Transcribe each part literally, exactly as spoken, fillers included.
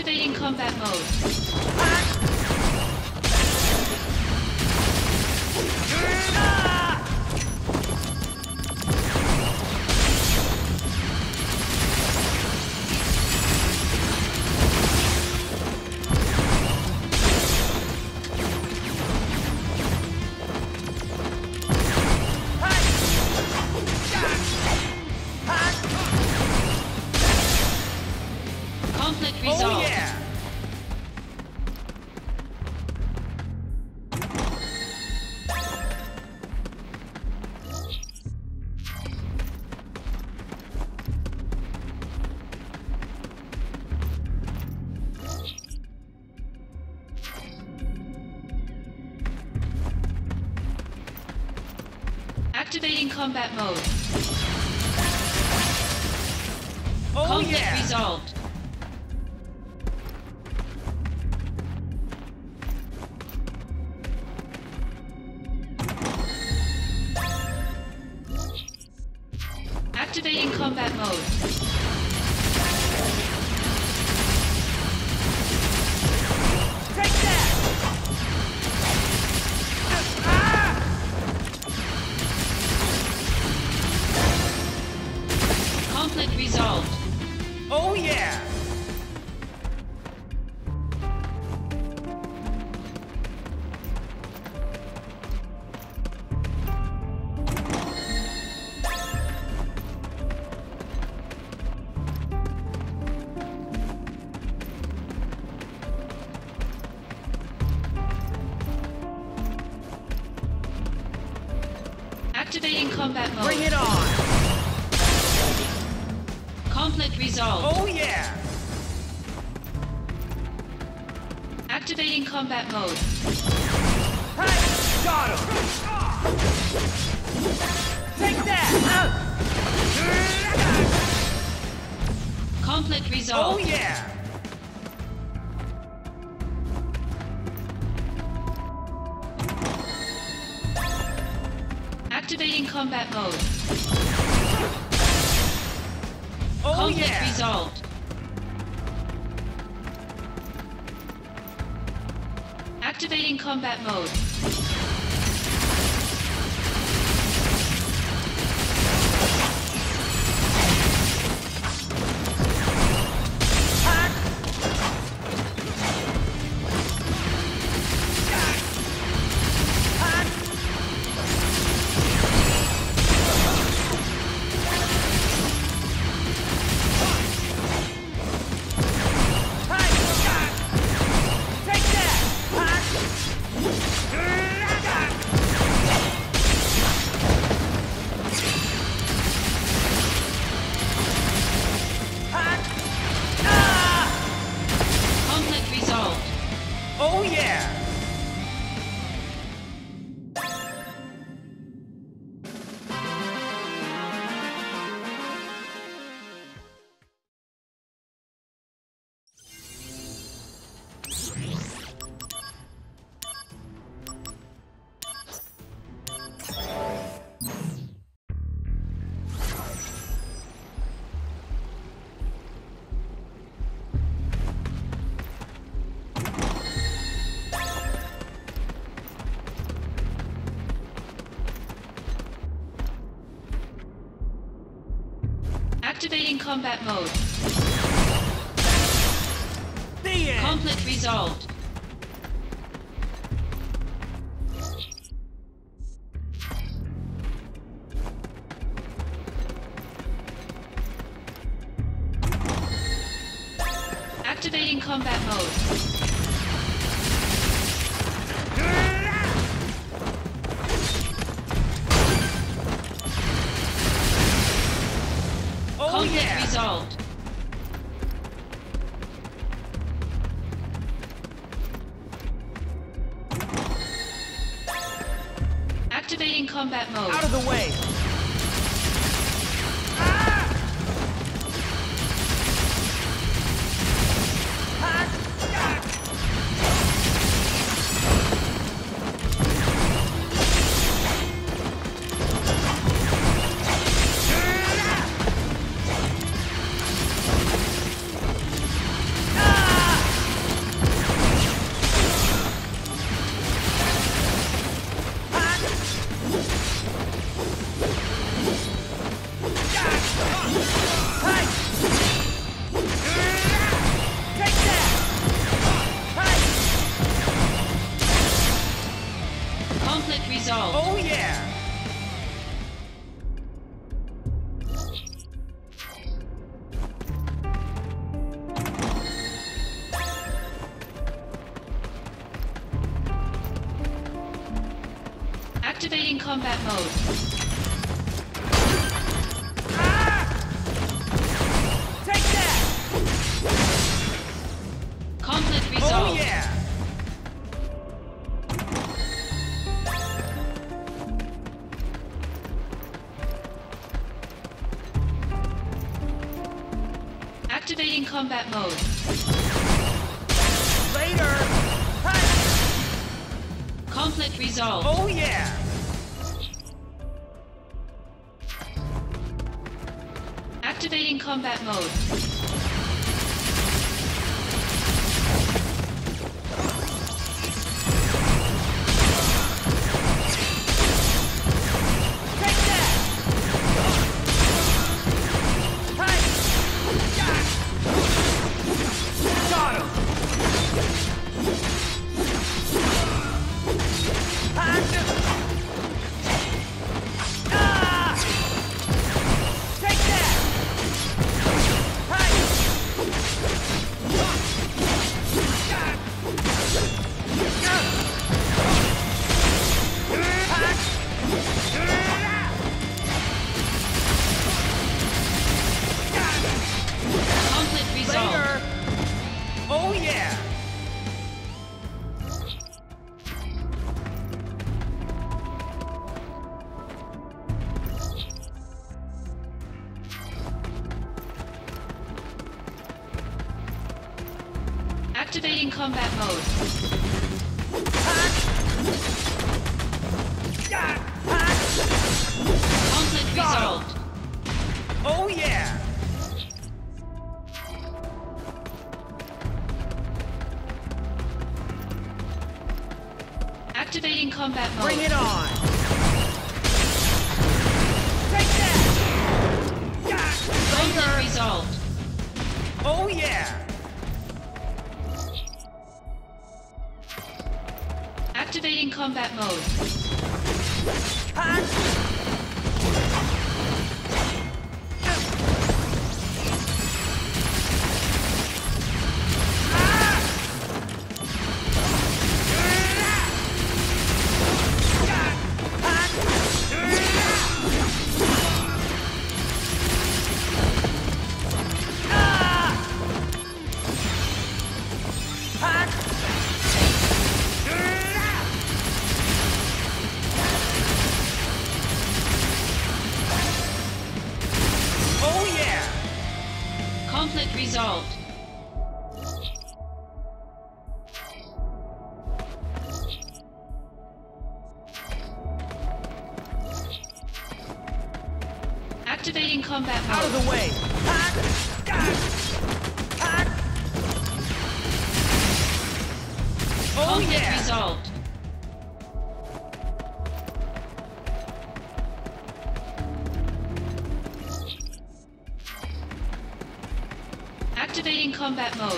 Activating combat mode. Conflict resolved. Oh yeah! Activating combat mode. Oh Conflict yeah! resolved. Activating combat mode. Take that! Ah! Conflict resolved. Oh yeah! Activating combat mode. Bring it on! Conflict resolved. Oh yeah! Activating combat mode. Hey! Got him! Take that! Conflict Oh resolved. yeah! Activating combat mode. Oh Conflict yeah! resolved. Activating combat mode. Take that! Conflict resolved. Oh yeah! Activating combat mode. The end! Conflict resolved. Activating combat mode. Oh Conflict yeah! resolved. Activating combat mode. Out of the way! Ah! Activating combat mode. Ah! Take that! Conflict Oh resolved. yeah! Activating combat mode. Later! Hi! Conflict resolved. Oh yeah! Activating combat mode. Take that! Hi! Got him! Ah! Take that! Hi! Conflict resolved. Later! Oh yeah! Activating combat mode. Conflict resolved. Oh yeah! Activating combat mode. Bring it on! Take that! Conflict resolved. Oh yeah! Activating combat mode. Oh yeah! Conflict resolved. Activating combat mode. Out of the way! Oh Conflict yeah! resolved. Activating combat mode.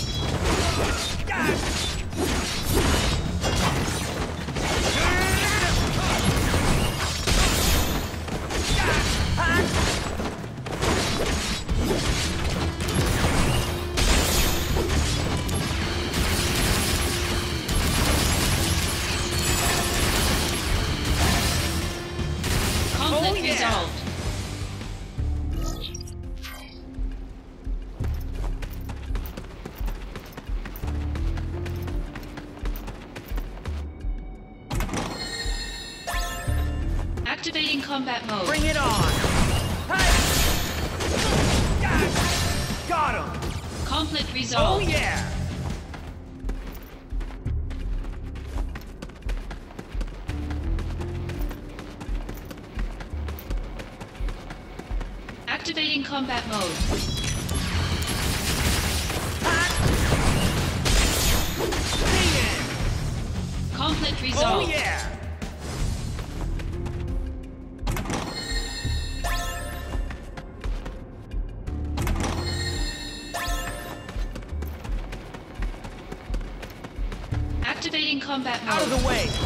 Conflict Oh, yeah. resolved. Activating combat mode. Bring it on! Hey! Got him! Conflict Oh resolved. yeah! Activating combat mode. Conflict Oh resolved. yeah! Activating combat mode. Out of the way!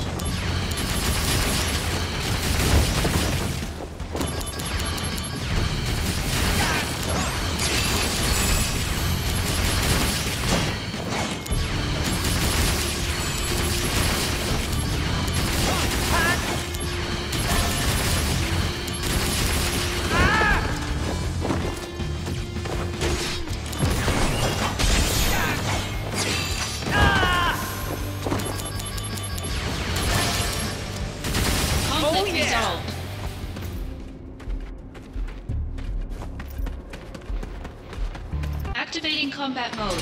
Activating combat mode.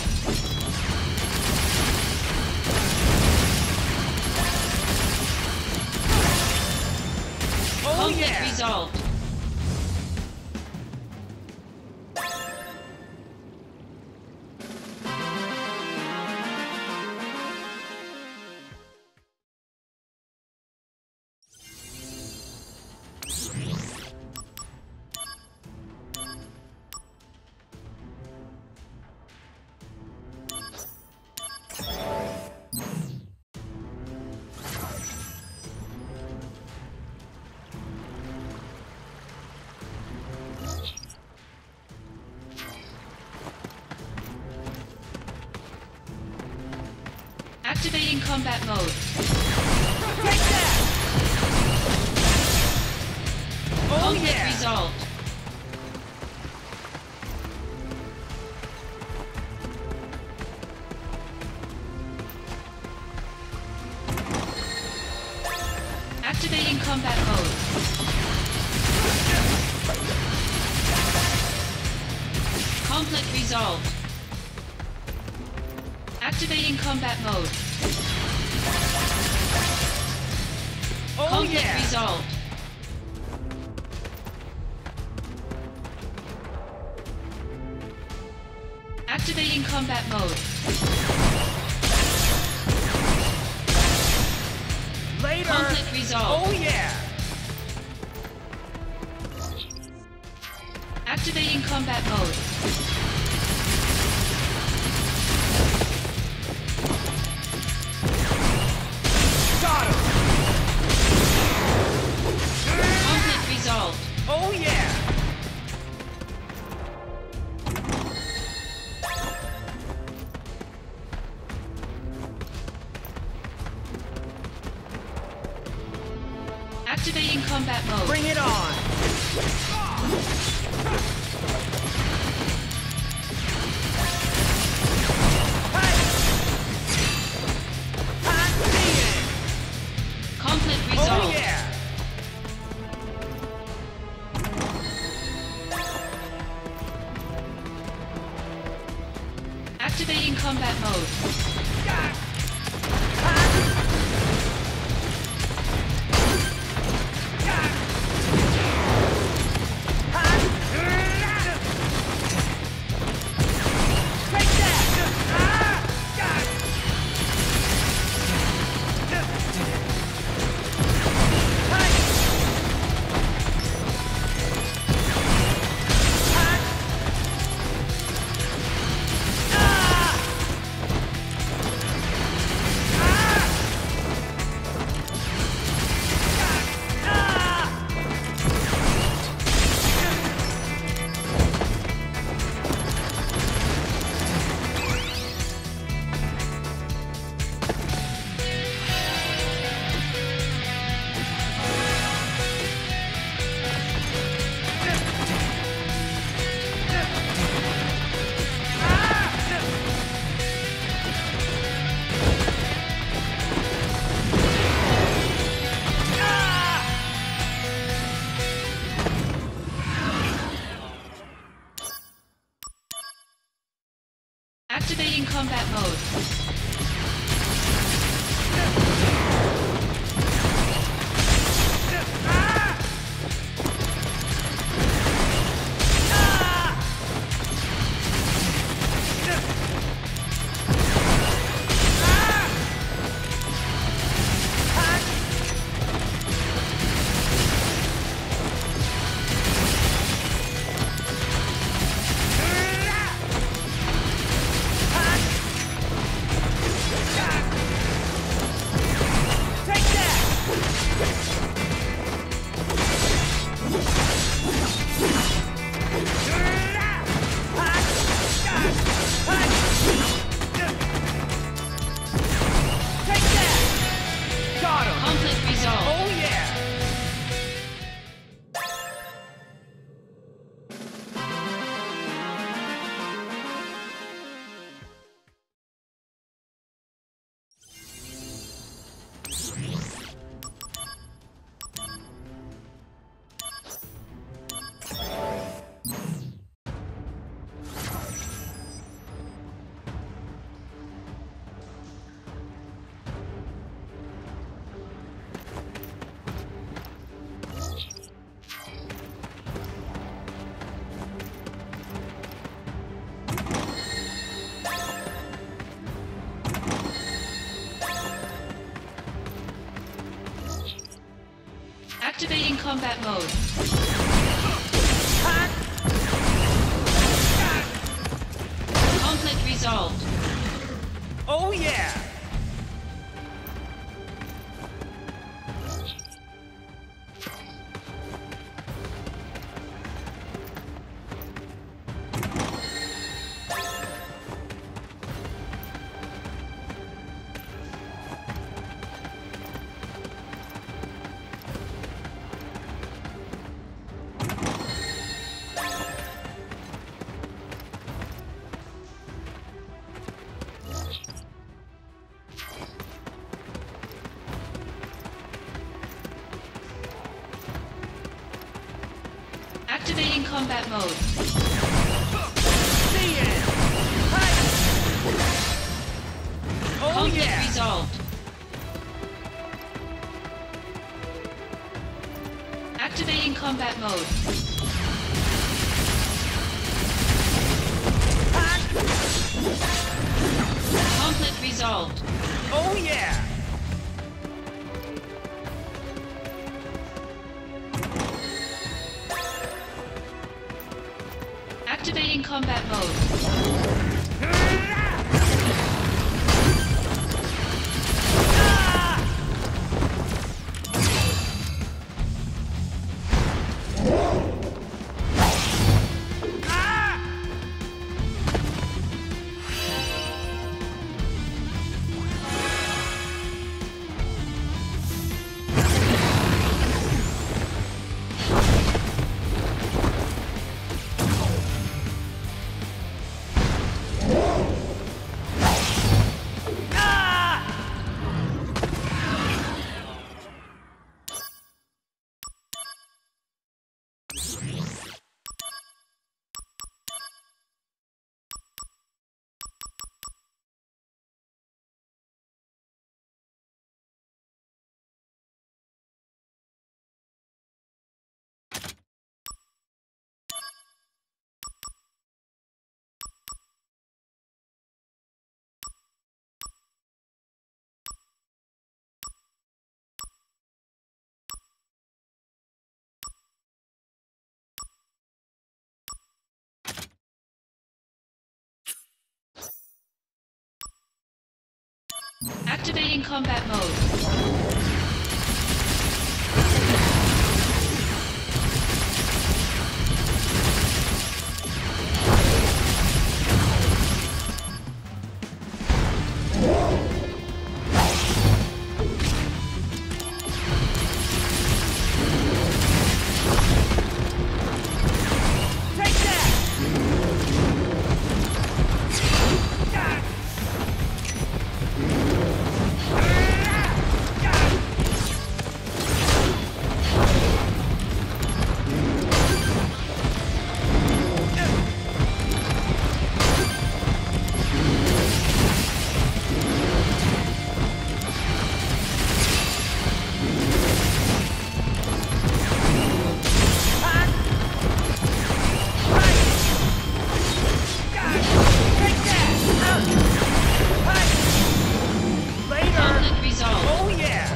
Oh Conflict yeah! resolved. Activating combat mode. Take that! Oh Conflict yeah! resolved. Activating combat mode. Conflict resolved. Activating combat mode. Oh Conflict yeah! resolved. Activating combat mode. Later! Conflict resolved. Oh yeah! Activating combat mode. Got him! Conflict resolved. Oh yeah! Activating combat mode. Bring it on! Hey! Hot damn! Conflict Oh resolved. yeah! Activating combat mode. Hot! Take that! Ah! Hey! Hot! Ah! Activating combat mode. combat mode. Conflict resolved. Oh yeah! Activating combat mode. See ya! Hi! Oh Conflict yeah! resolved. Activating combat mode. Conflict resolved. Oh yeah! Activating combat mode. Activating combat mode. Conflict resolved. Oh yeah!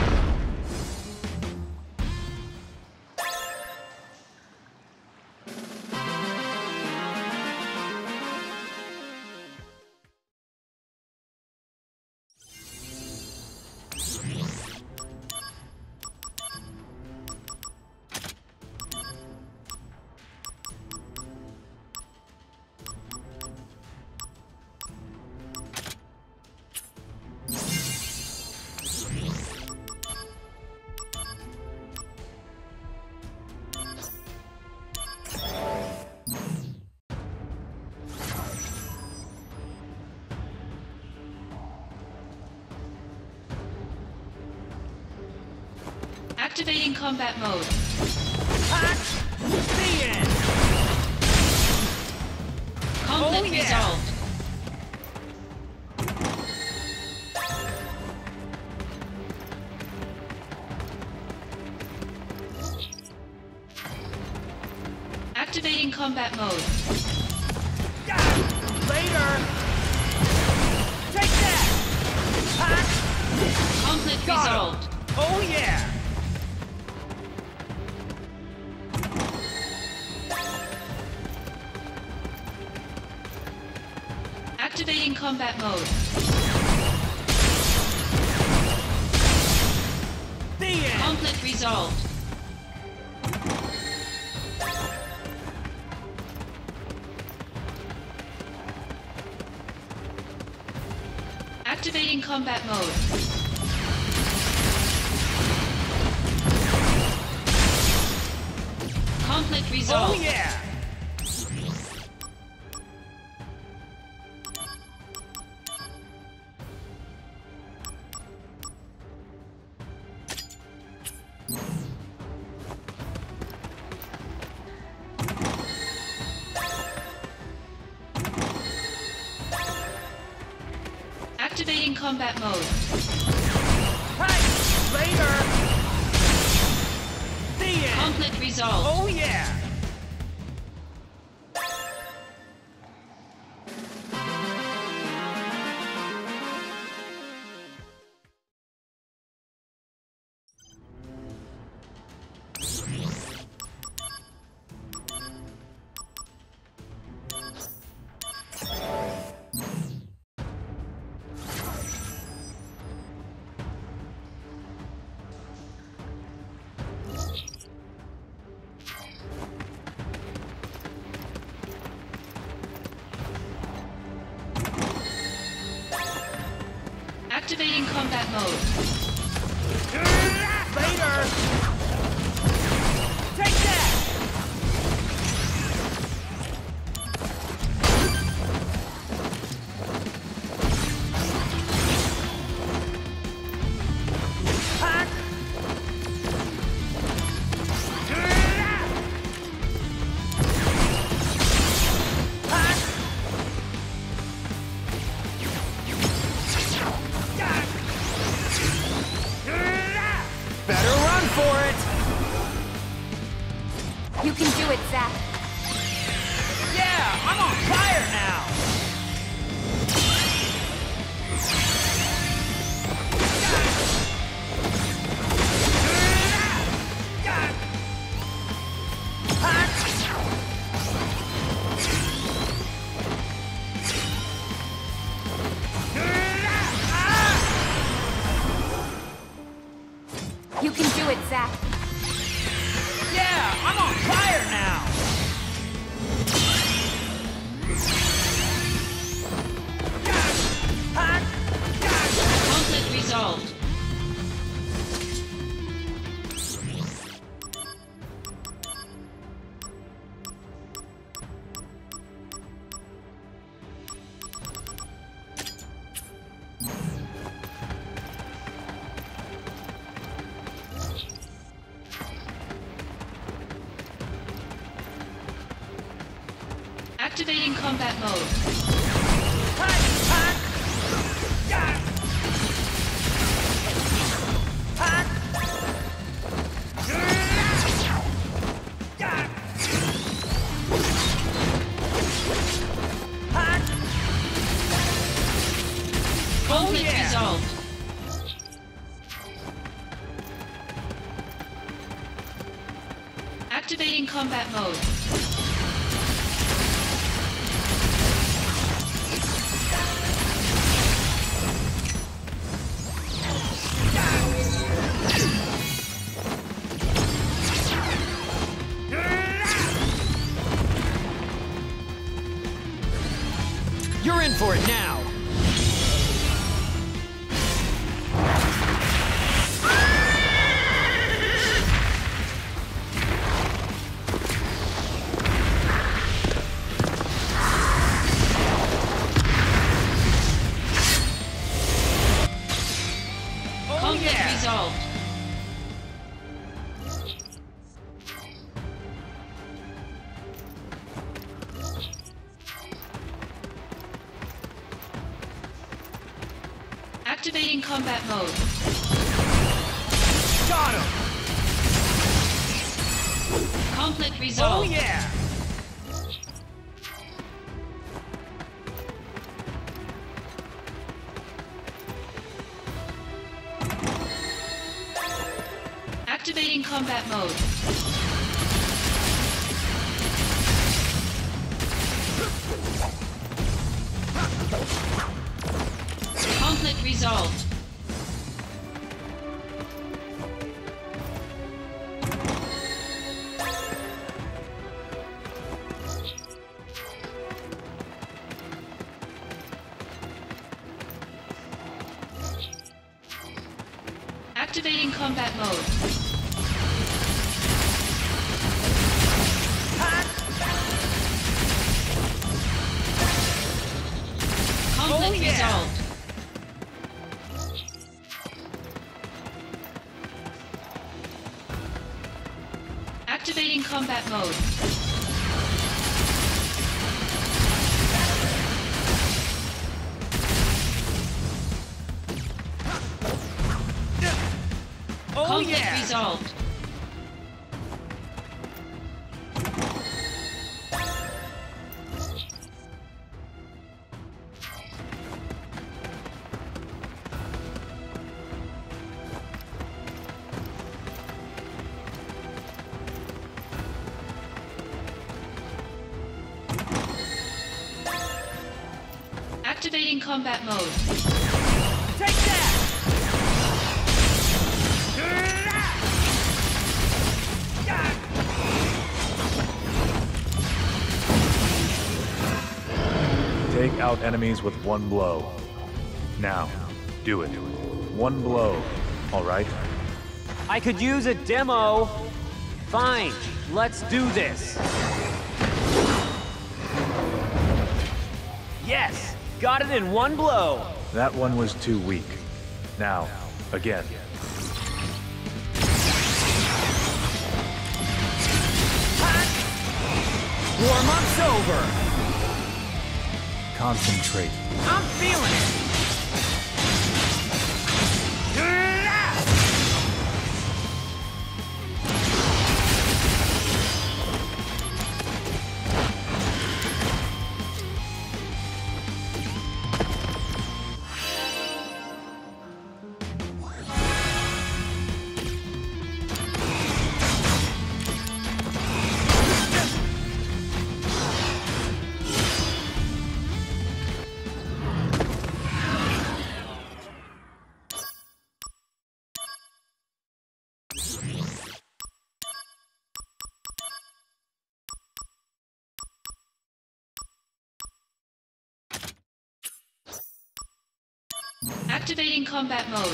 Activating combat mode. Hot! See ya! Conflict Oh, yeah. resolved. Activating combat mode. Later! Take that! Hot! Conflict Got him. resolved. Oh yeah! Activating combat mode. The end. Conflict resolved. Activating combat mode. Conflict resolved. Oh yeah. Activating combat mode. Hey, later. The end. Conflict resolved. Oh yeah. Activating combat mode. Later. Take that. Hack. Hack. Better run for it! You can do it, Zack. Yeah, I'm on fire now! You can do it, Zack. Yeah, I'm on fire now! Hack! Conflict resolved. Activating combat mode. Hack! Hack! Yeah! Hack! Yeah! Hack! Conflict yeah. resolved. Activating combat mode. You're in for it now! Oh Conflict yeah! resolved. Activating combat mode. Got him! Conflict Oh resolved. yeah! Activating combat mode. resolved. Activating combat mode. Conflict Oh, yeah. resolved. Activating combat mode. Oh Conflict yeah! resolved. Activating combat mode. Take that! Take out enemies with one blow. Now, do it. One blow, all right? I could use a demo. Fine, let's do this. Yes, got it in one blow. That one was too weak. Now, again. Warm-up's over. Concentrate. I'm feeling it! Activating combat mode.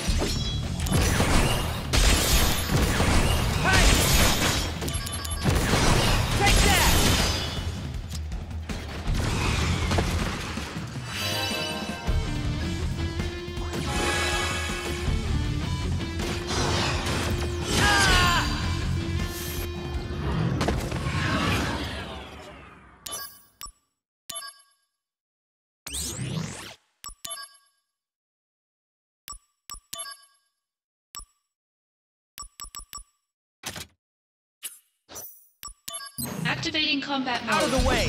Hey! Take that! Ah! Activating combat mode. Out of the way!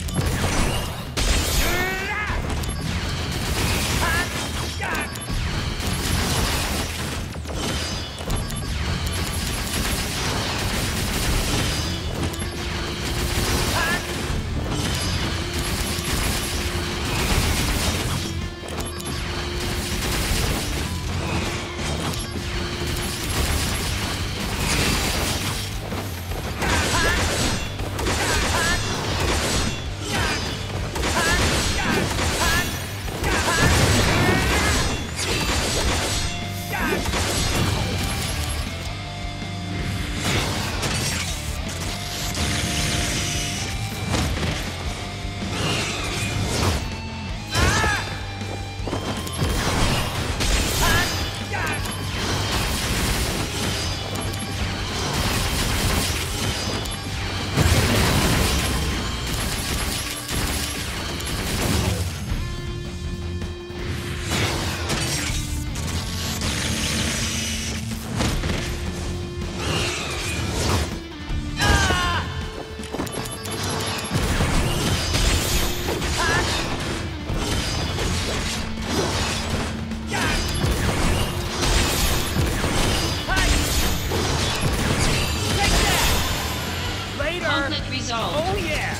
Conflict resolved. Oh yeah!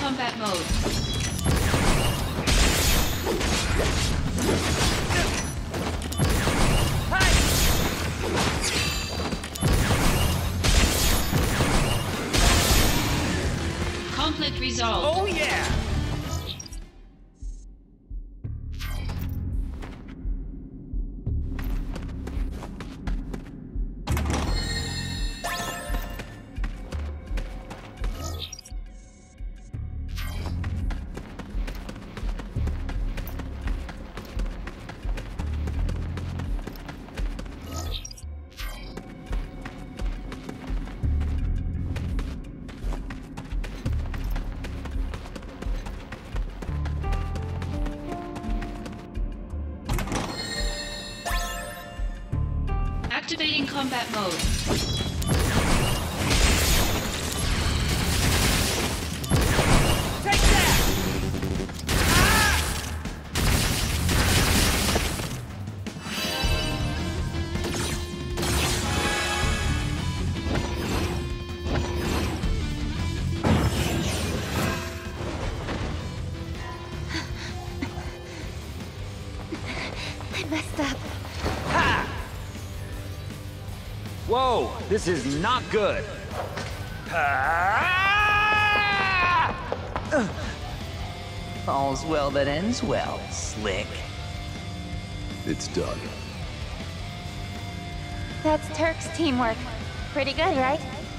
combat mode. Conflict resolved. Oh yeah! Activating combat mode. Take that! I messed up. Ha! Whoa, this is not good. All's well that ends well, Slick. It's done. That's Turk's teamwork. Pretty good, right?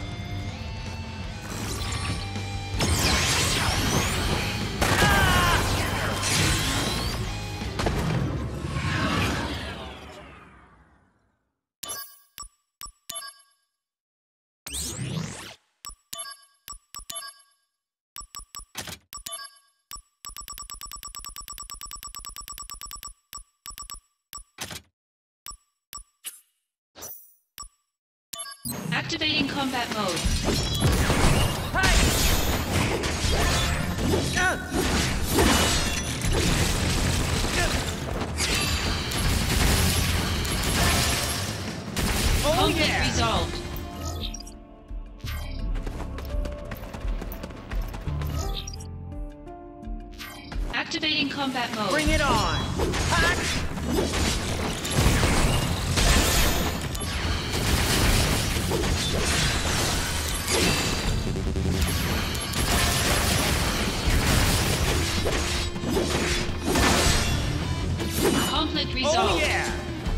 Activating combat mode. Oh Conflict yeah! resolved. Activating combat mode. Bring it on! Conflict resolved. Oh yeah!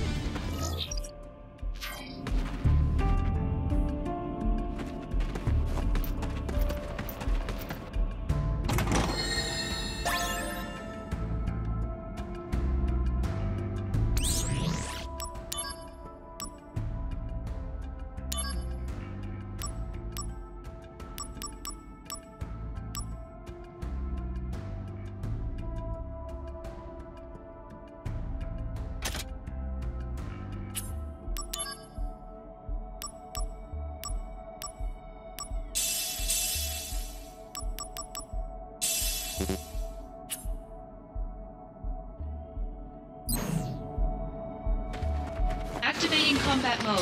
Activating combat mode.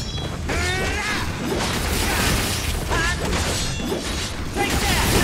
Take that!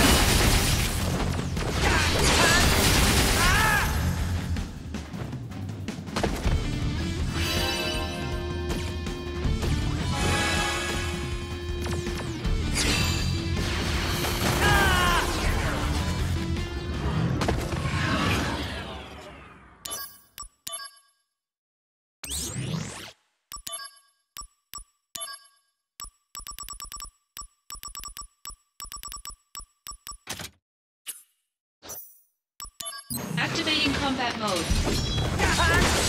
Activating combat mode.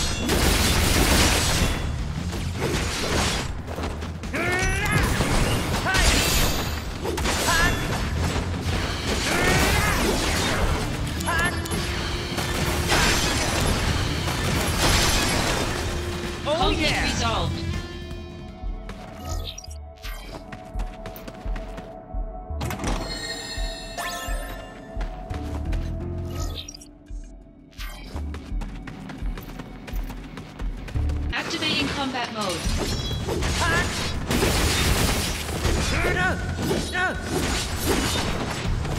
Oh Conflict yeah! resolved. Activating combat mode.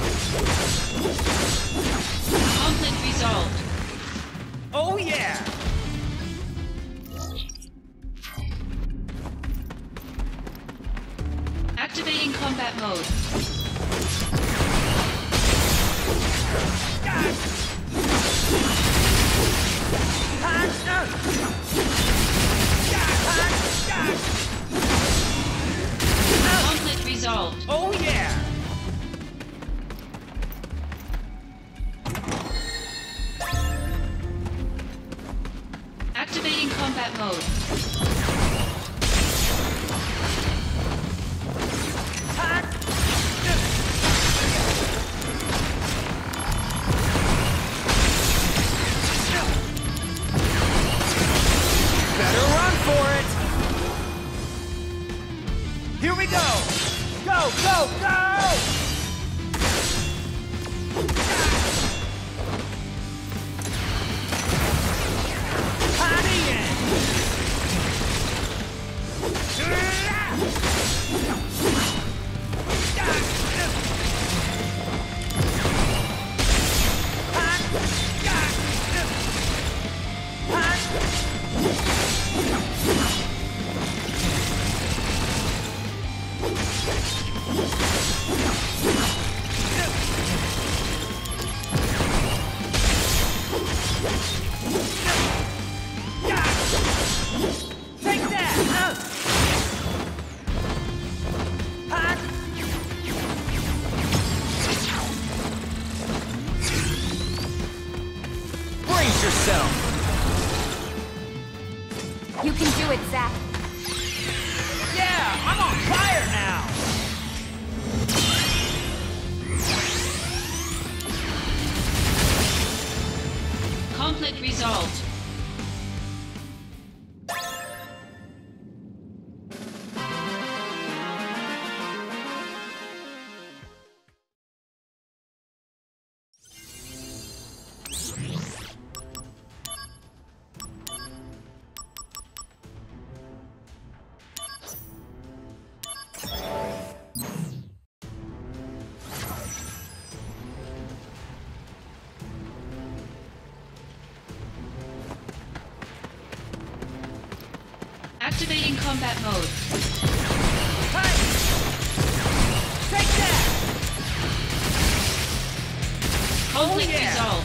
Conflict resolved. Oh yeah! Activating combat mode. Conflict resolved. Oh yeah! Activating combat mode. Better run for it! Here we go! Go, go, go! Honey in! Take that! Uh. Hot. Brace yourself! You can do it, Zack. Yeah, I'm on fire now! Conflict resolved. Activating combat mode. Hey! Take that! Conflict Oh, yeah. resolved.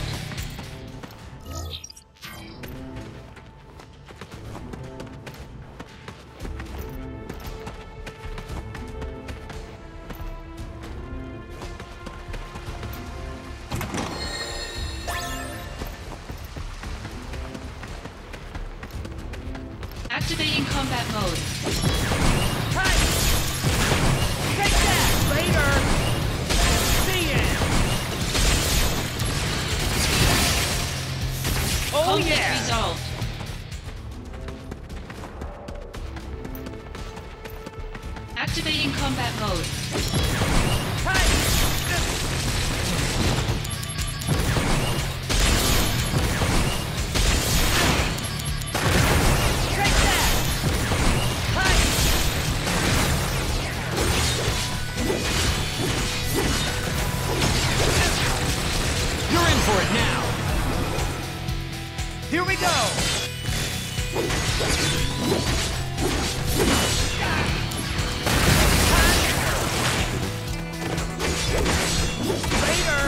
Activating combat mode. Hey! Take that! Later! See ya! Oh Conflict yeah! resolved. Activating combat mode. Hey! Take that! Hey! You're in for it now! Here we go! Later!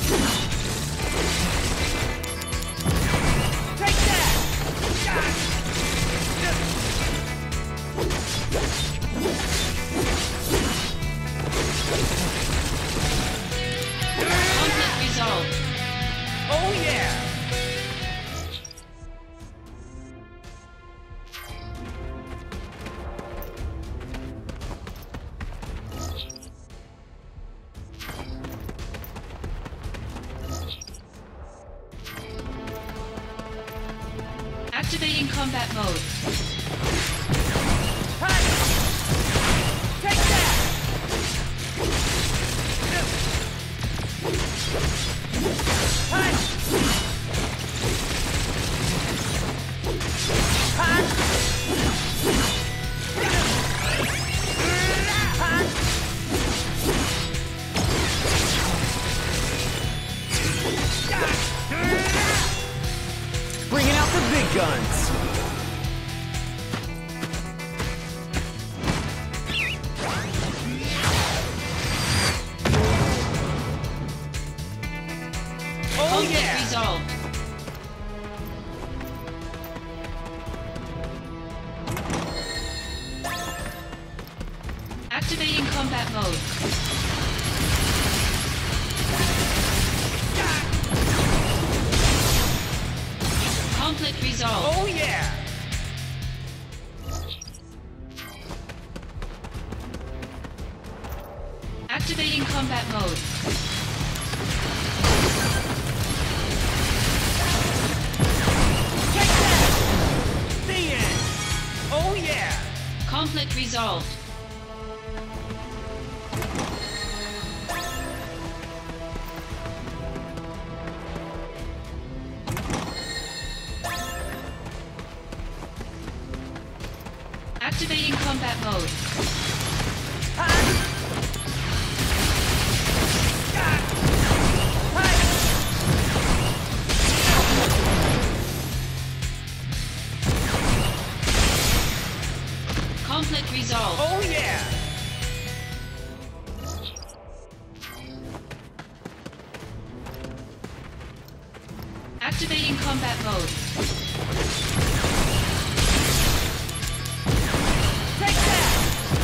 Take that! Conflict resolved. Oh yeah! Activating combat mode. Hey! Take that! Hey! Hot! Hot! big guns. Oh Conflict yeah! resolved. Activating combat mode. Conflict resolved. Oh yeah! Activating combat mode. Take that! The end! Oh yeah! Conflict resolved. Activating combat mode. Conflict resolved. Oh yeah! Activating combat mode. Take that!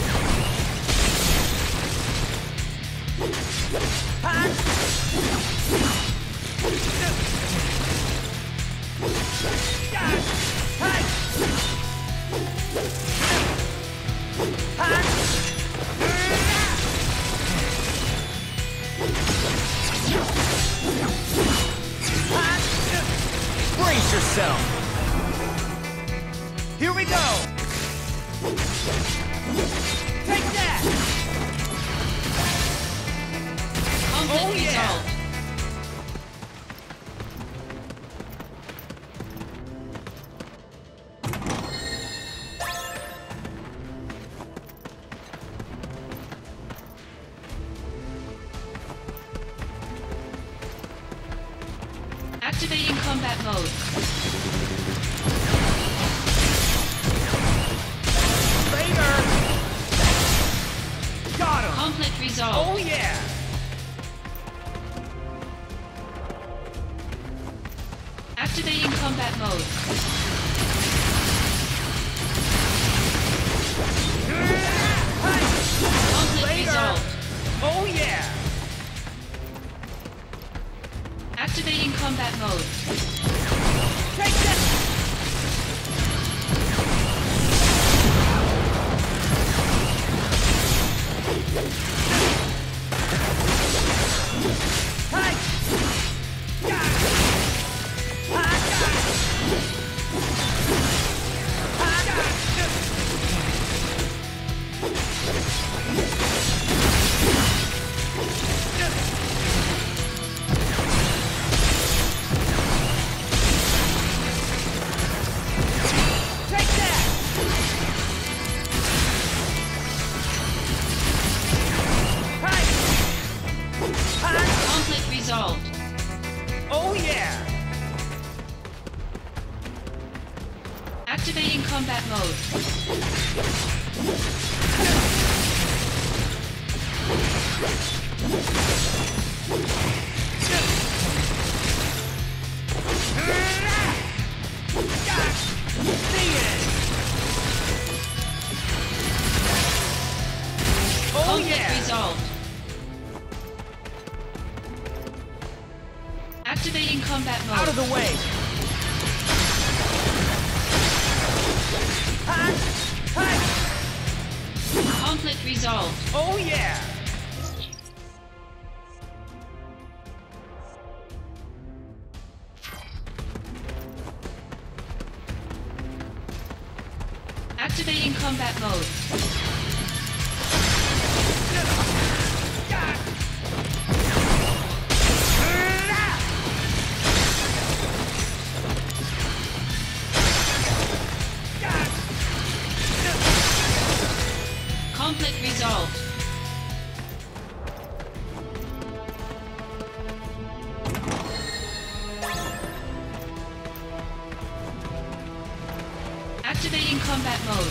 Brace yourself. Here we go! Take that! Conflict Oh, yeah. resolved. Activating combat mode. Later! Got him! Conflict resolved. Oh yeah! Activating combat mode. Conflict Later. resolved. Oh yeah! Activating combat mode. Take that! Hey! Got it! I got it! I got it! Take that! Hey! Hey! Conflict resolved. Oh yeah! Activating combat mode. Oh Conflict yeah! resolved. Activating combat mode. Out of the way! Hi! Hi! Conflict resolved. Oh yeah! Activating combat mode. Conflict resolved. Activating combat mode.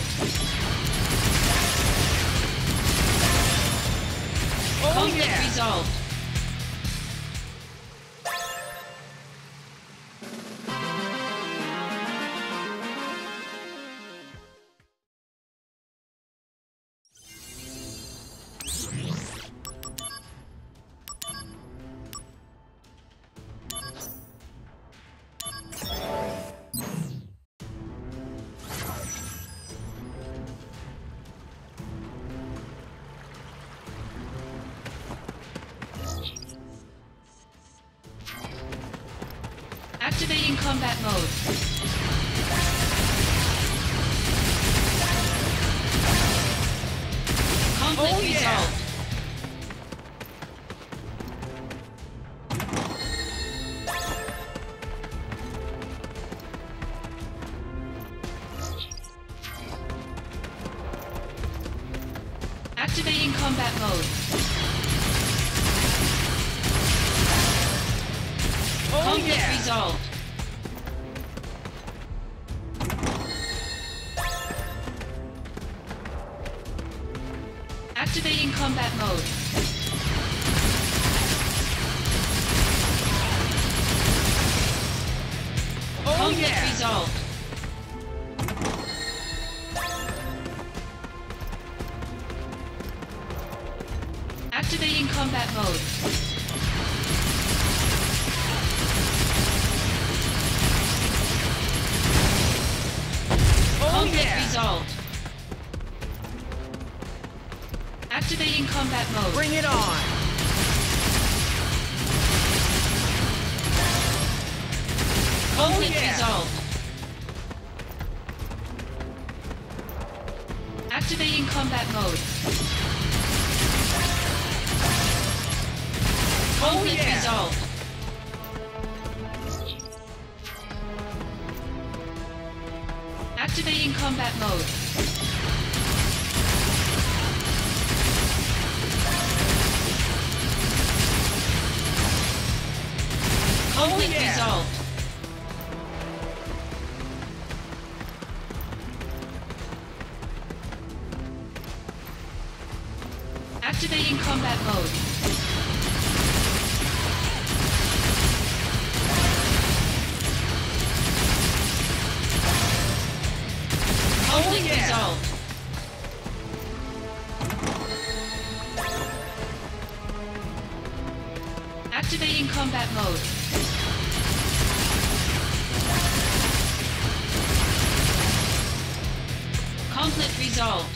Oh Conflict yeah! resolved. Activating combat mode. Conflict Oh, yeah. resolved. Activating combat mode. Oh Conflict yeah! resolved. Activating combat mode. Oh Conflict yeah! resolved. Activating combat mode. Oh Conflict yeah! resolved. Activating combat mode. Bring it on! Conflict yeah. resolved. Activating combat mode. Conflict yeah. resolved. Activating combat mode. Conflict yeah. resolved. Activating combat mode. Conflict yeah. resolved. Activating combat mode. Conflict resolved.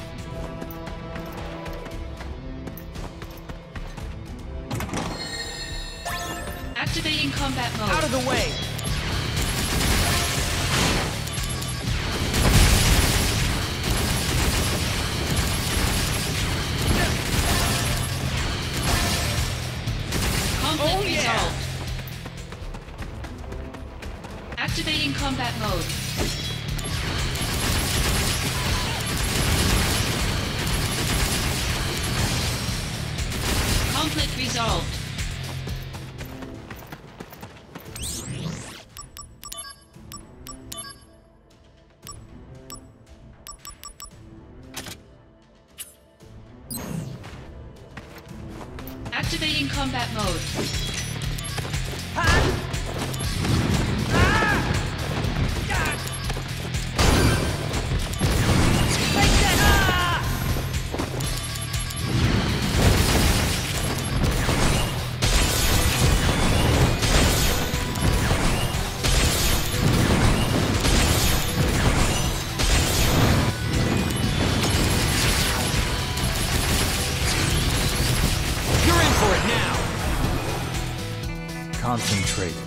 Activating combat mode. Out of the way! Conflict Oh, yeah. resolved. Activating combat mode. Conflict resolved. Activating combat mode. You're in for it now! Concentrate.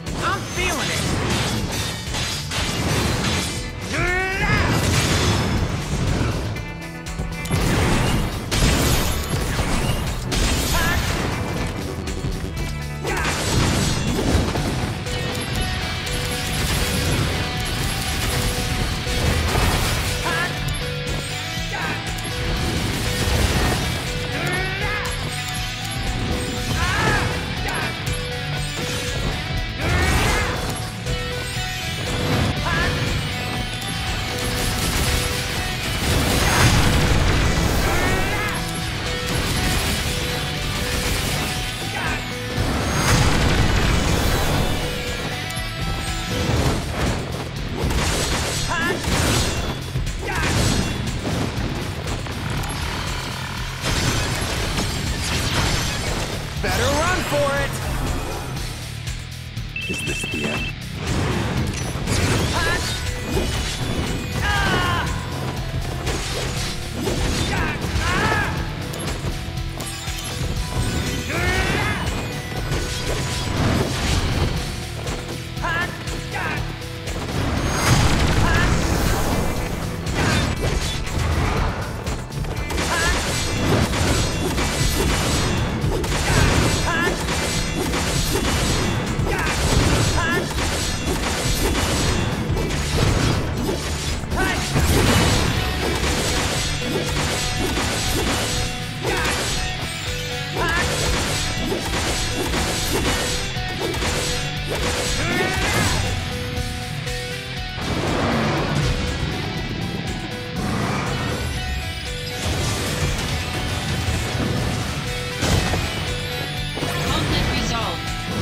for it! Is this the end? Conflict resolved.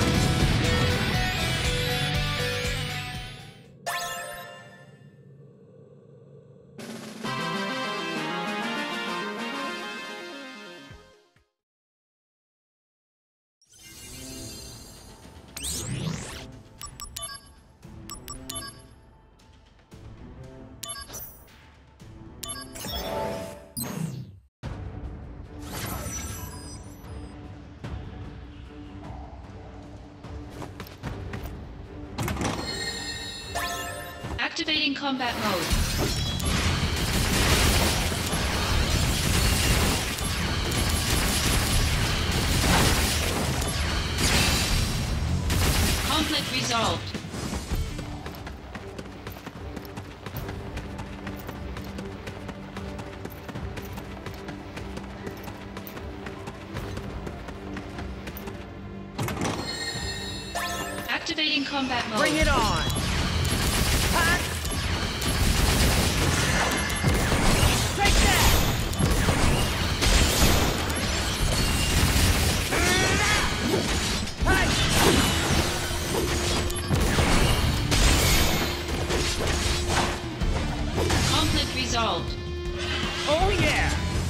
Activating combat mode. Conflict resolved. Activating combat mode. Bring it on! Take that! Conflict resolved. Oh yeah!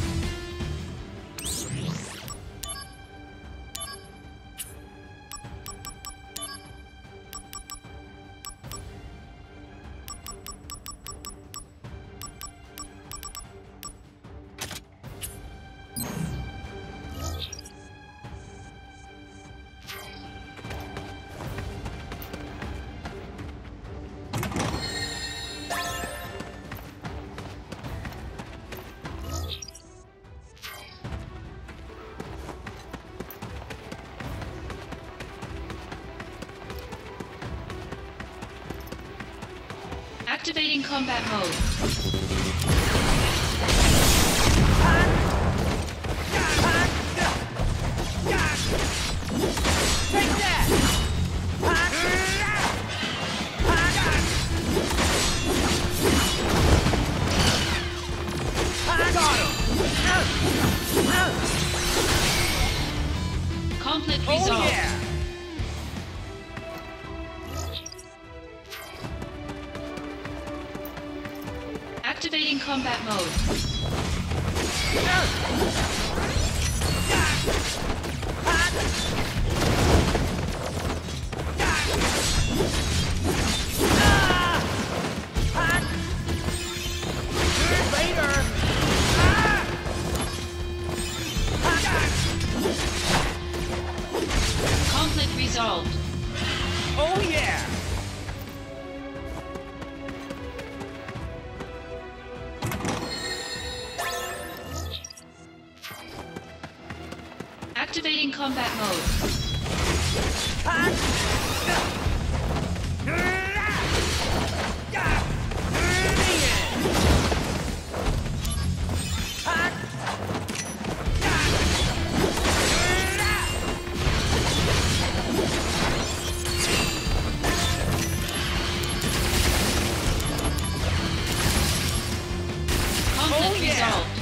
Activating combat mode. Take that! Got him! Conflict Oh resolved. yeah! Activating combat mode. Later! Conflict resolved. Oh yeah! Activating combat mode. Conflict Oh, yeah. resolved.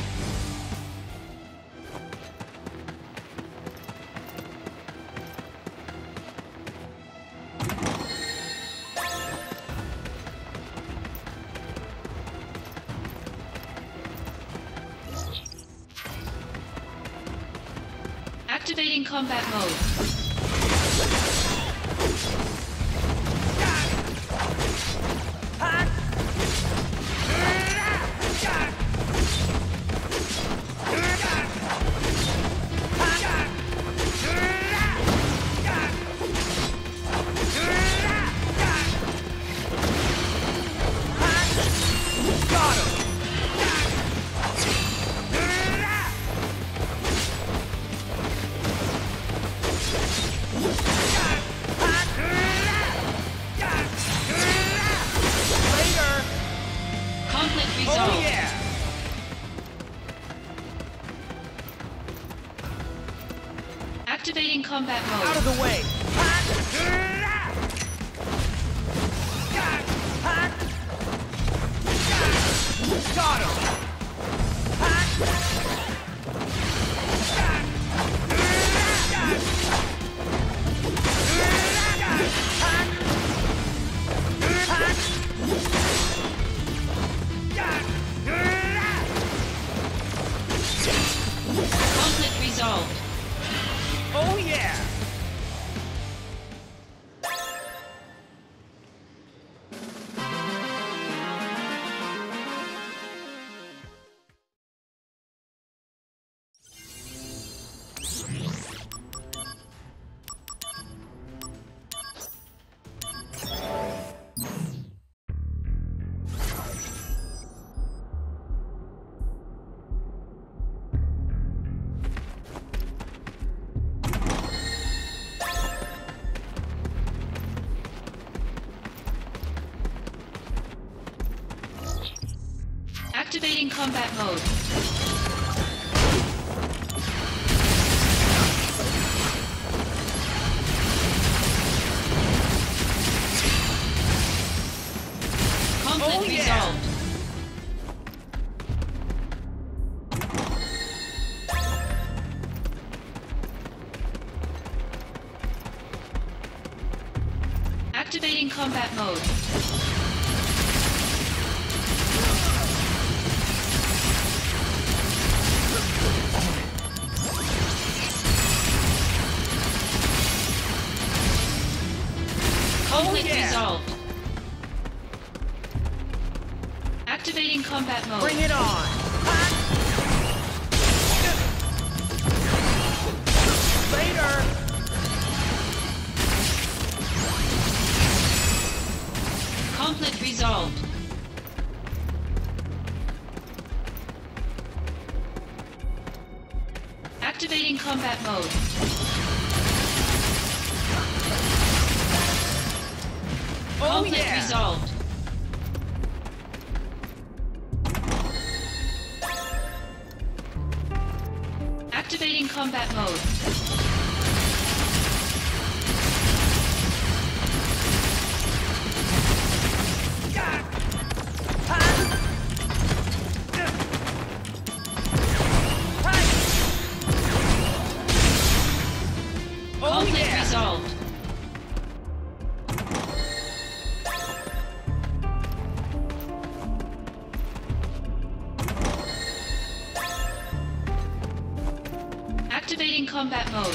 Activating combat mode. Conflict Oh resolved. yeah! Activating combat Out mode. of the way! Got him! Conflict resolved. Oh yeah! Activating combat mode. Conflict Oh, yeah. resolved. Activating combat mode. Conflict yeah. resolved. Activating combat mode. Bring it on! Later! Conflict resolved. Activating combat mode. Oh Conflict yeah! resolved. Activating combat mode. Oh Conflict yeah! resolved. Activating combat mode.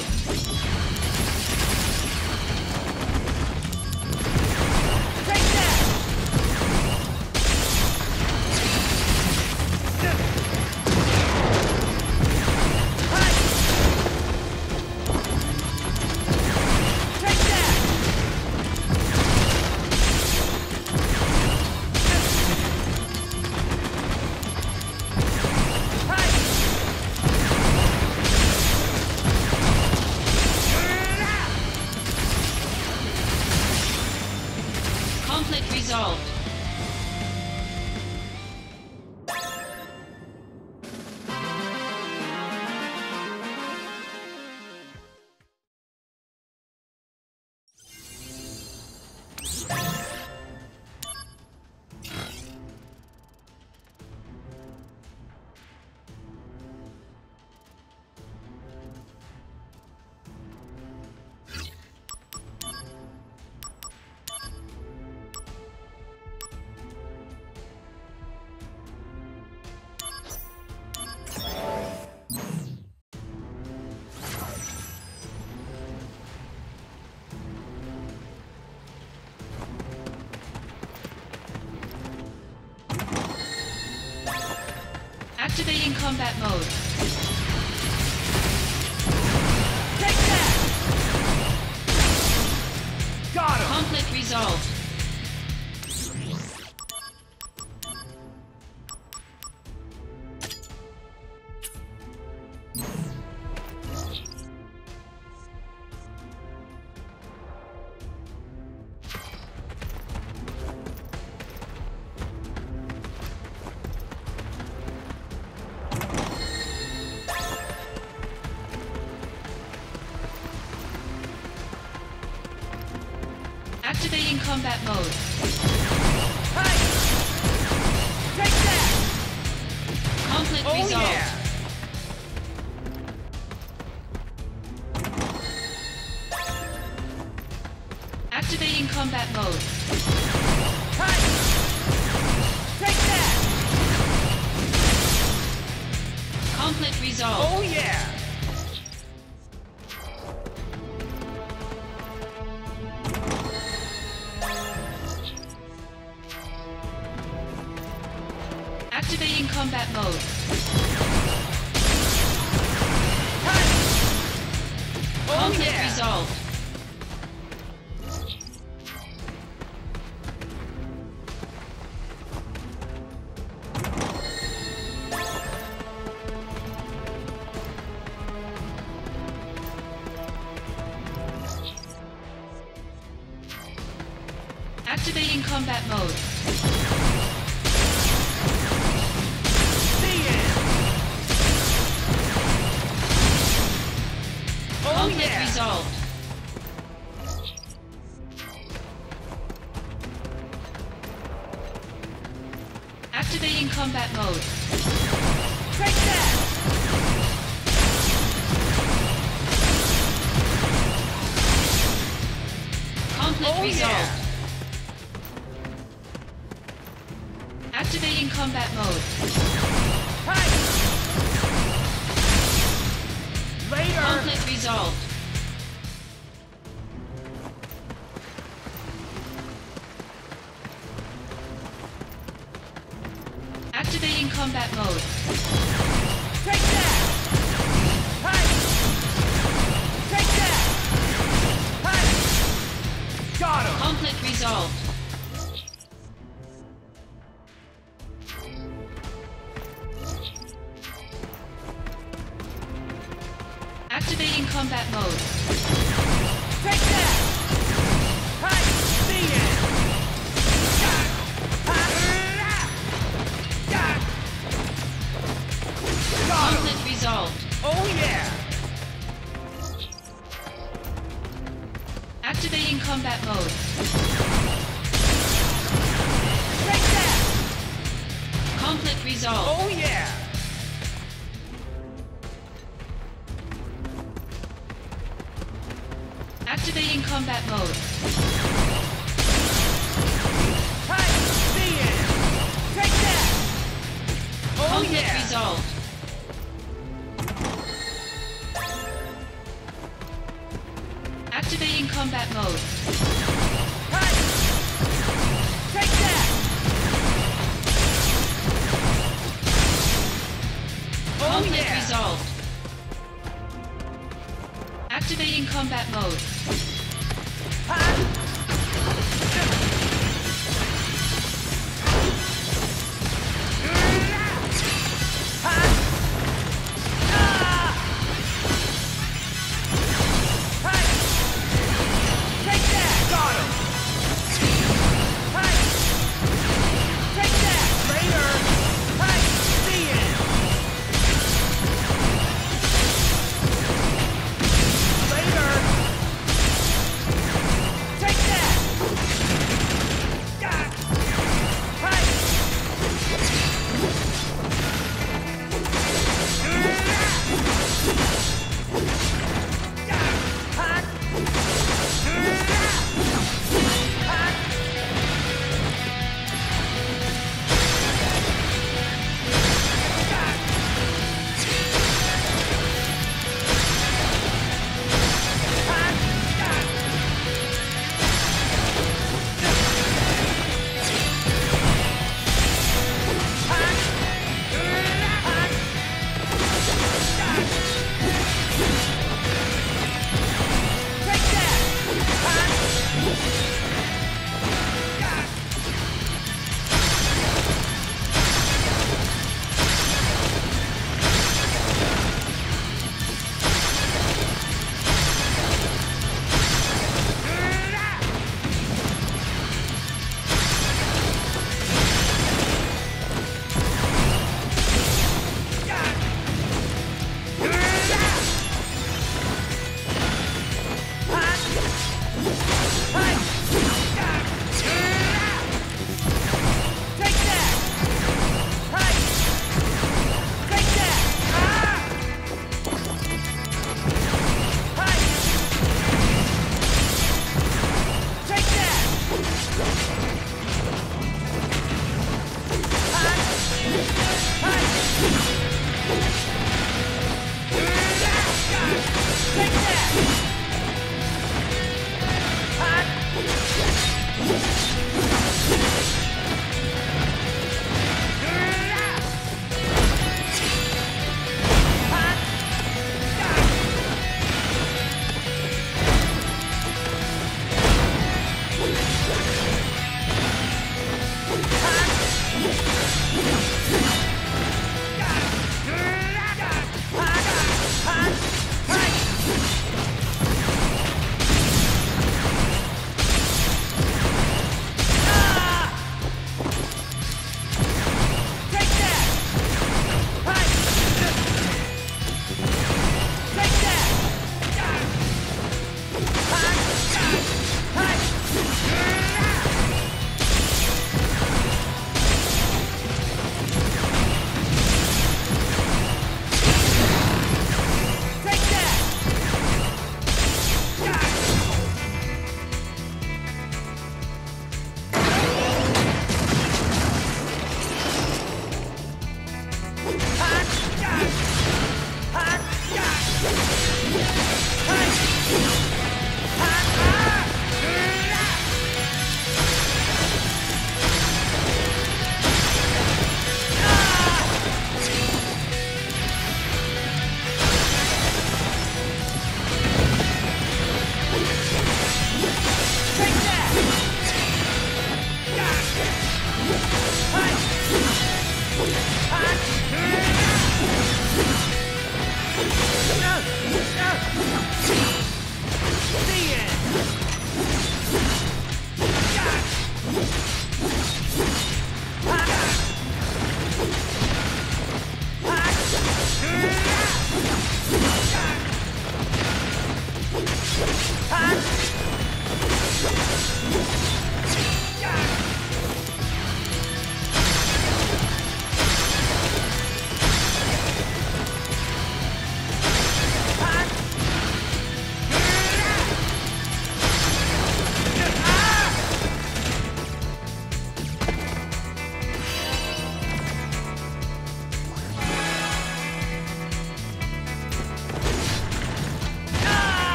Take that! Take that! Hey! Activating combat mode. Take that! Got him! Conflict resolved. Activating combat mode. Hey! Take that! Conflict Oh resolved. yeah! Activating combat mode. Hey! Take that! Conflict resolved. Oh yeah! Activating combat mode. Hey! Oh Conflict yeah! resolved. Activating combat mode. The end! Oh Conflict yeah! resolved. Activating combat mode. Take that! Conflict Oh resolved. yeah! Activating combat mode. Hey! Later! Conflict resolved. Activating combat mode. Take that! Hey! Take that! Hey! Got him! Conflict resolved. Activating combat mode. Take that! Hey! The end! Got! Ha! Got! Got him! Conflict resolved. Oh yeah! Activating combat mode. Take that! Conflict resolved. Oh yeah! Activating combat mode. Hey! The end! Take that! Oh Conflict yeah! resolved. Activating combat mode. Hey! Take that! Oh Conflict yeah! resolved. Activating combat mode. Ha! Ha! Ah! Hey! Take that! Got him! Hey! Take that! Later! Hey! The end! Later! Take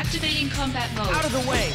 Activating combat mode. Out of the way!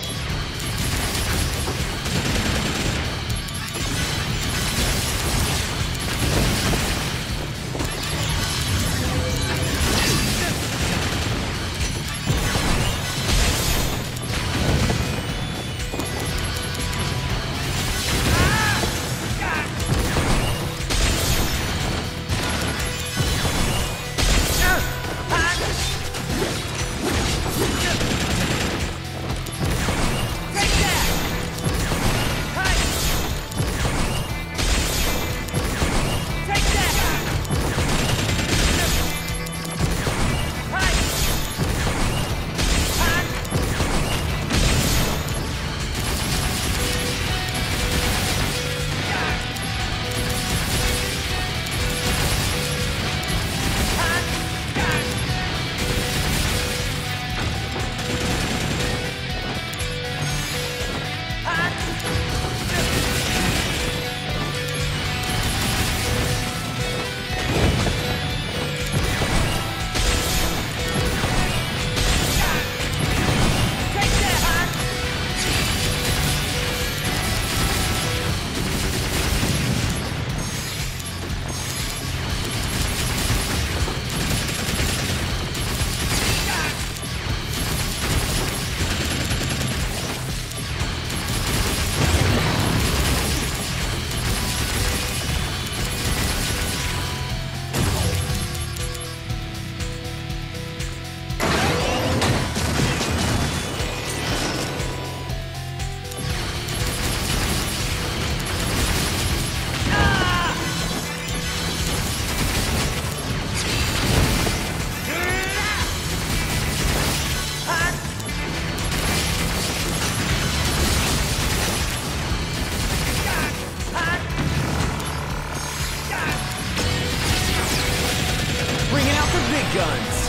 Guns.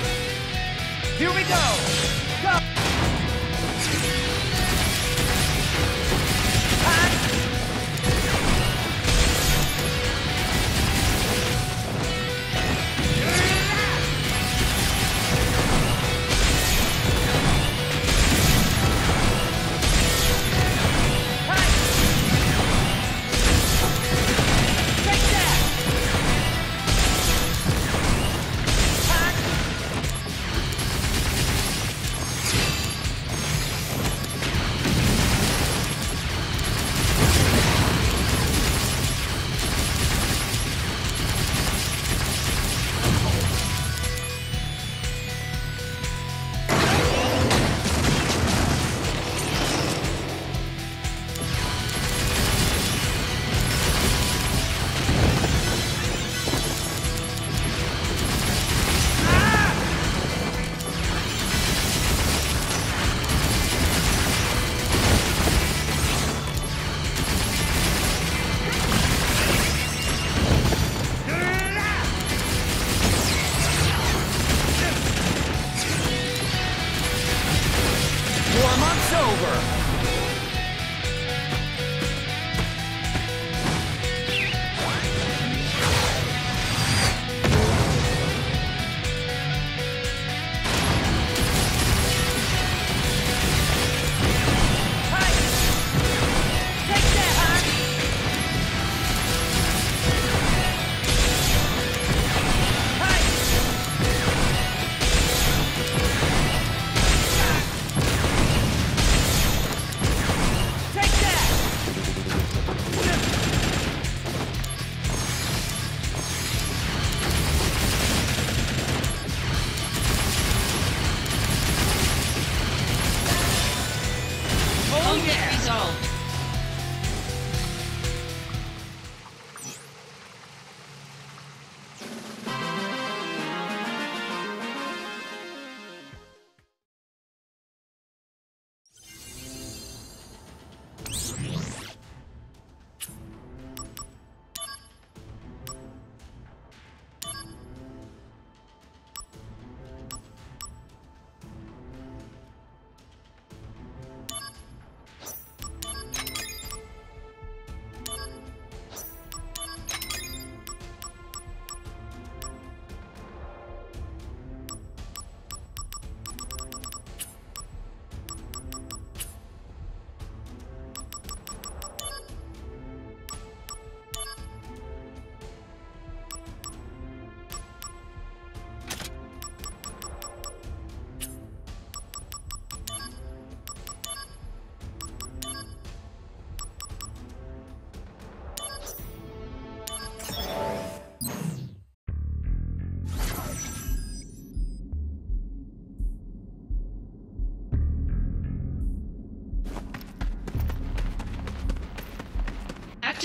Here we go! Go!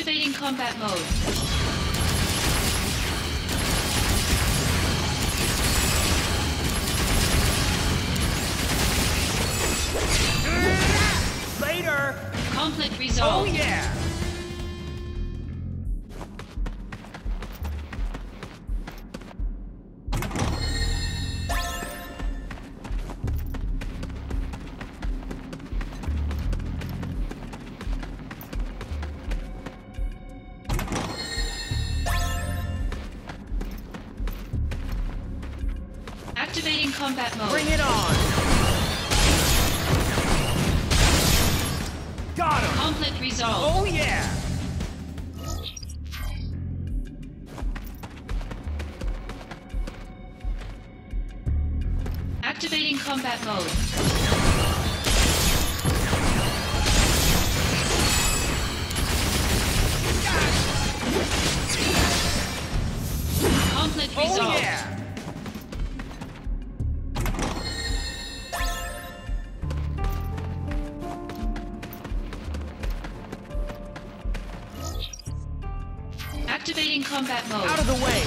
Activating combat mode. Later! Conflict Oh resolved. yeah! Activating combat mode. Bring it on! Got him! Conflict resolved. Oh yeah! Activating combat mode. Conflict resolved. Oh yeah! Activating combat mode. Out of the way!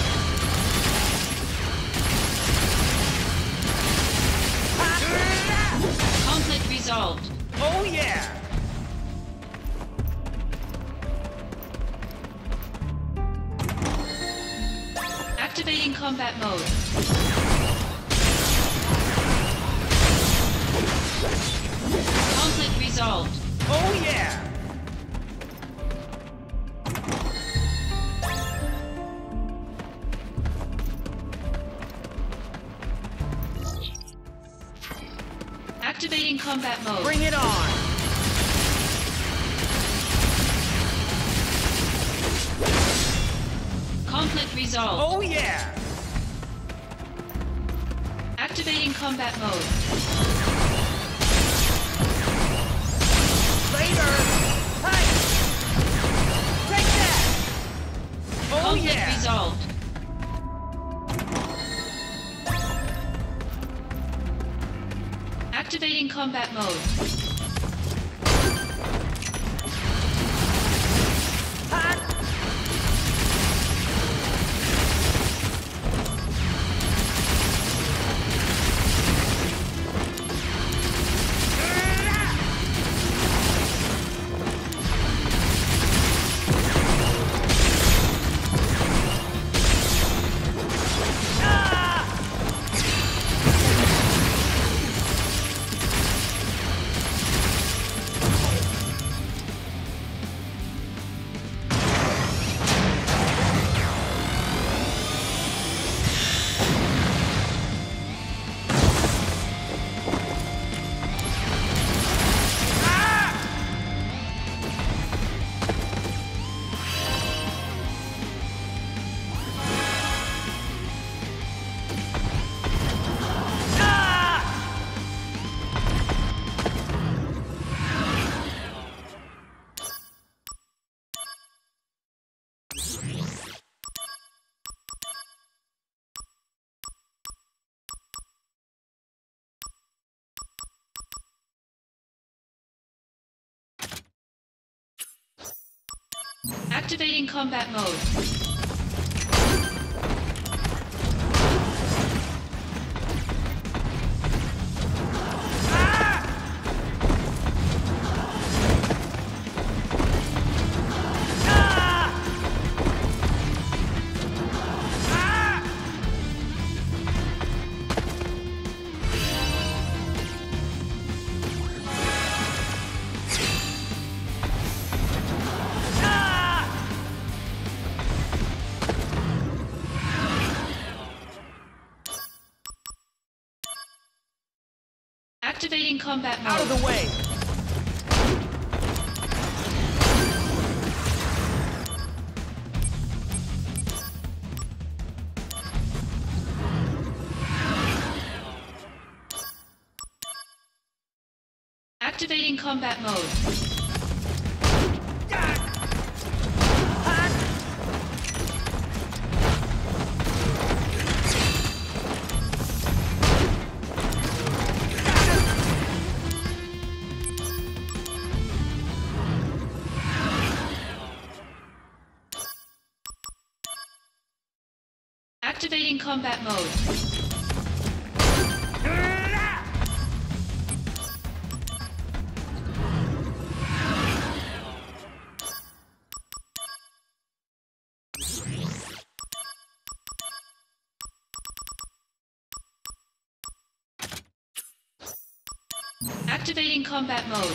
Conflict resolved. Oh yeah! Activating combat mode. Conflict resolved. Oh yeah! Activating combat mode. Bring it on! Conflict resolved. Oh yeah! Activating combat mode. Later! Hey! Take that! Oh Conflict yeah! resolved. Activating combat mode. Hot! Activating combat mode. Activating combat mode. Out of the way! Activating combat mode. Activating combat mode. Activating combat mode.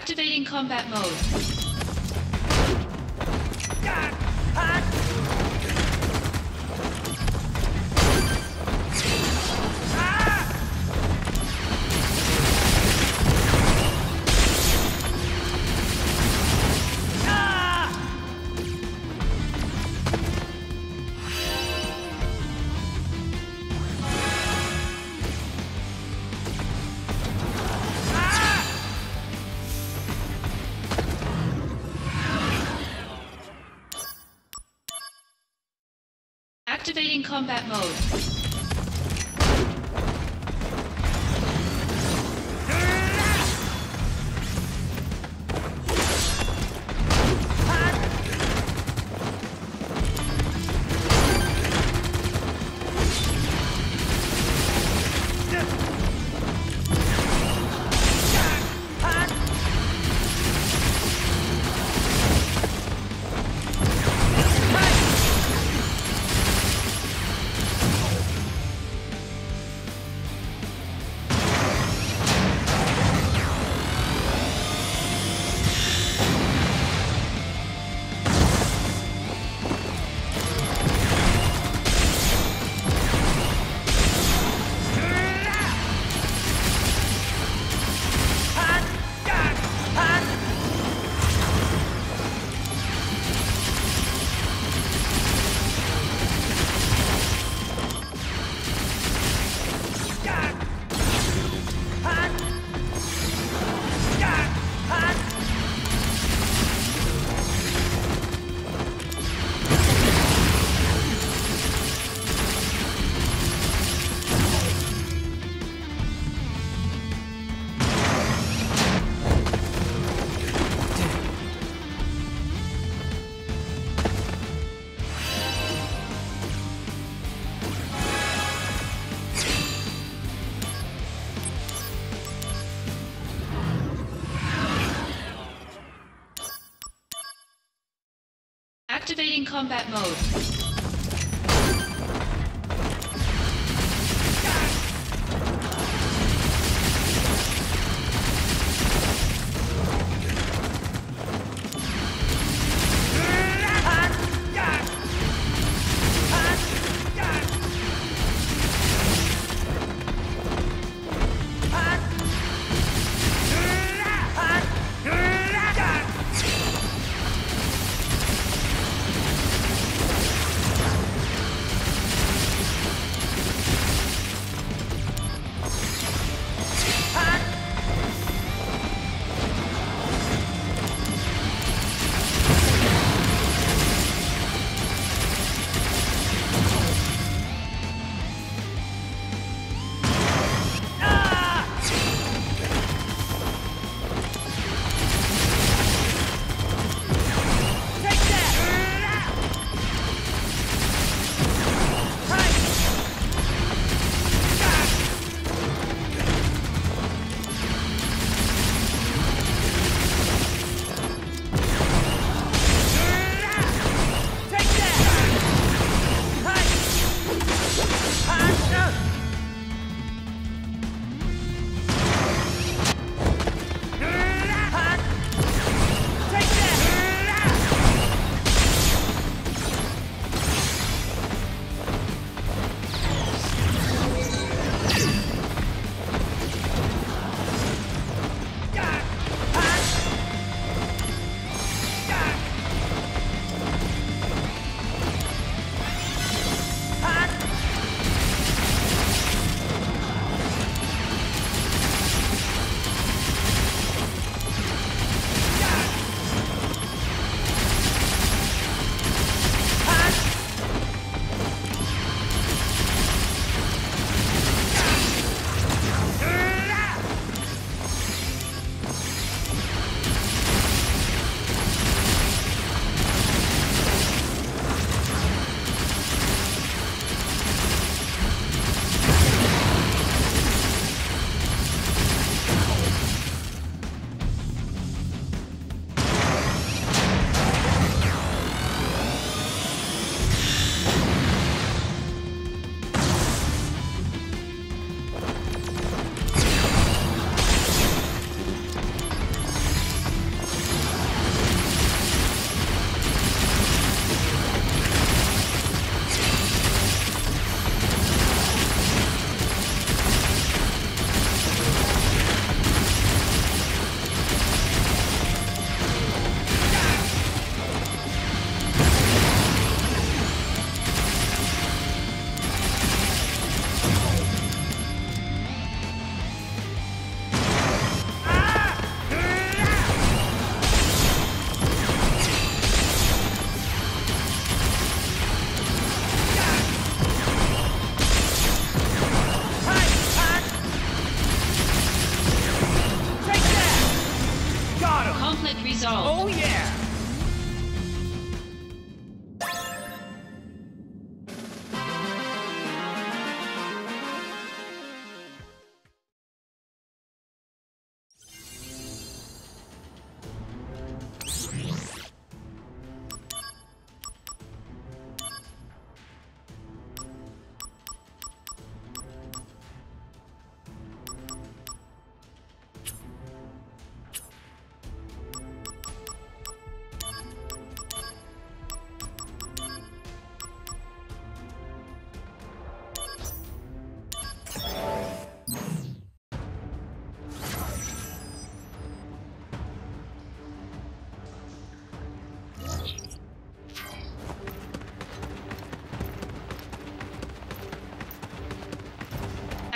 Activating combat mode. Activating combat mode. Activating combat mode.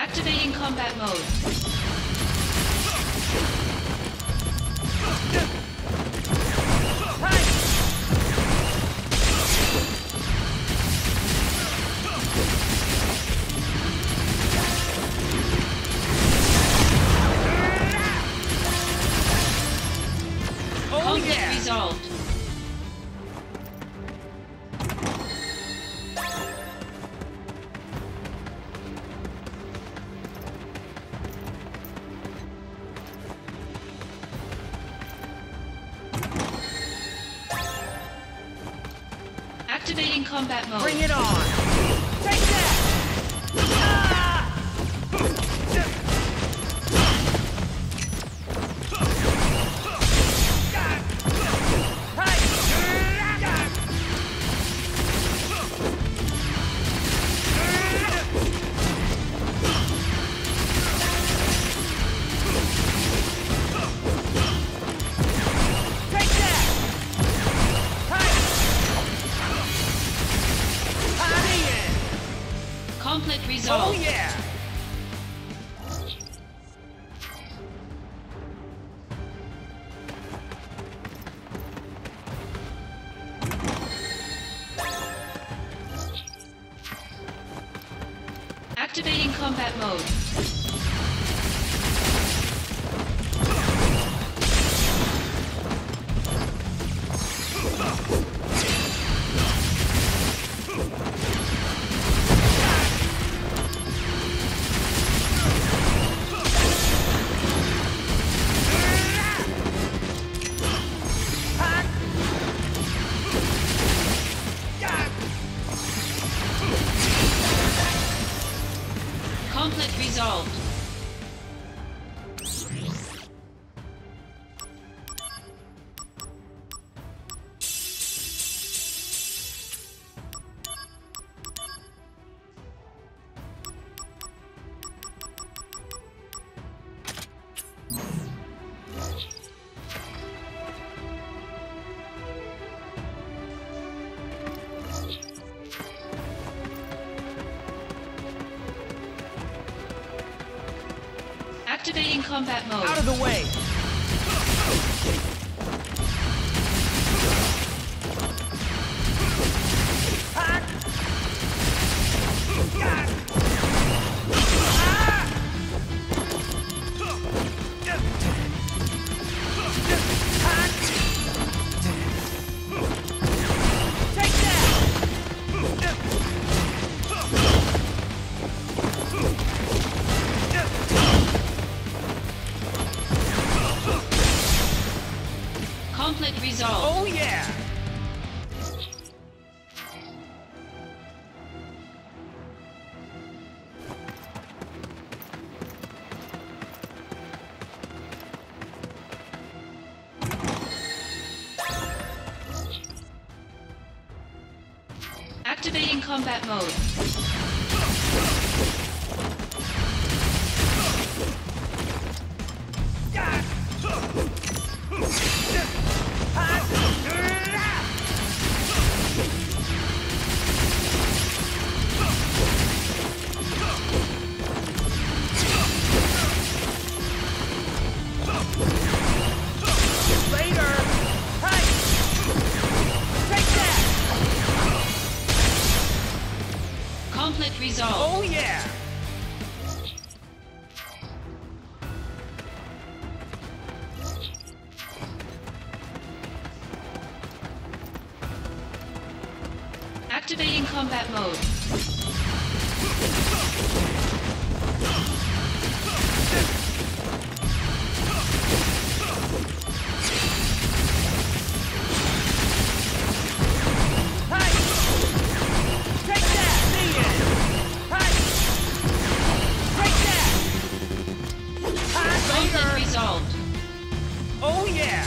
Activating combat mode. Conflict resolved. Activating combat mode. Bring it on! Take that! Ah! Conflict Oh resolved. yeah! Activating combat mode. Conflict resolved. Activating combat mode. Out of the way! Take that! Conflict resolved. Oh yeah! Activating combat mode. Later! Hey! Take that! Conflict resolved. Oh yeah! Activating combat mode. Hey! Take that! Need it! Hey! Take that! Hi, Conflict later! resolved. Oh yeah!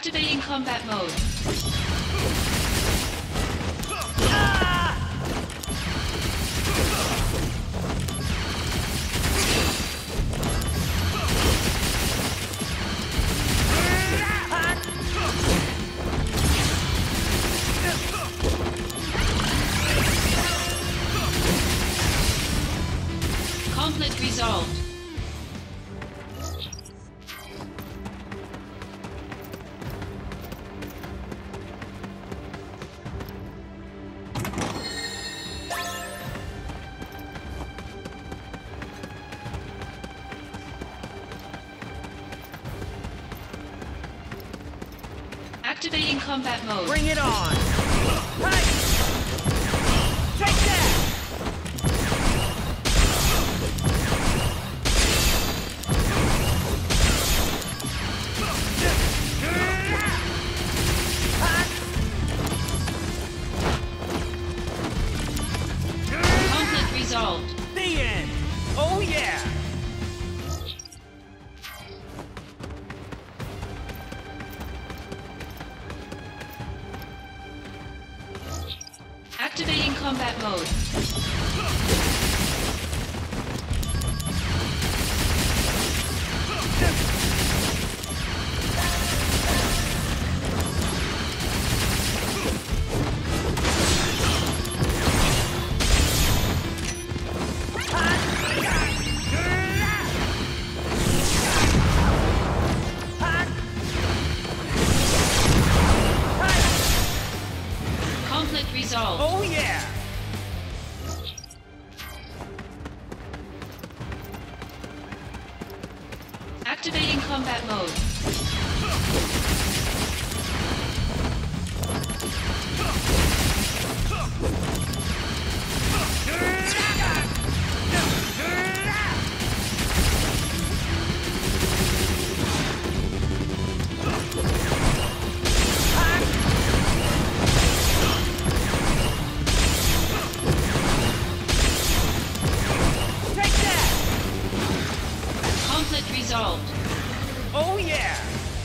Activating combat mode. Conflict resolved. Activating combat mode. Bring it on! Hey! Take that! Conflict resolved. The end! Oh yeah! Activating combat mode. Conflict resolved. Oh yeah! Activating combat mode. Take that! Conflict resolved. Oh yeah!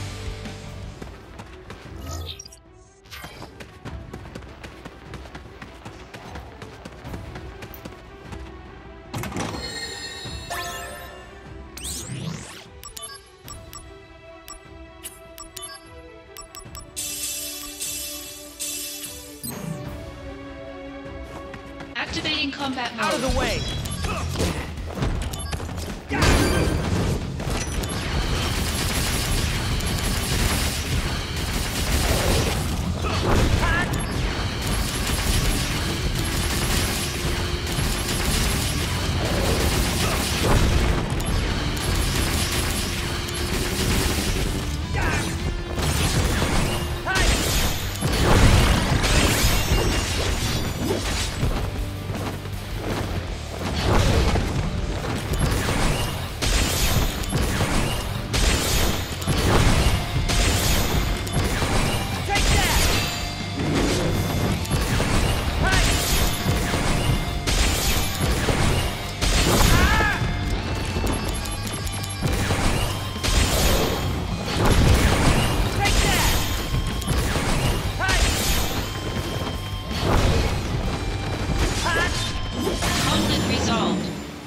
Activating combat mode. Out of the way! Take that! Hey! Ah! Take that! Hey! Ah! Conflict resolved.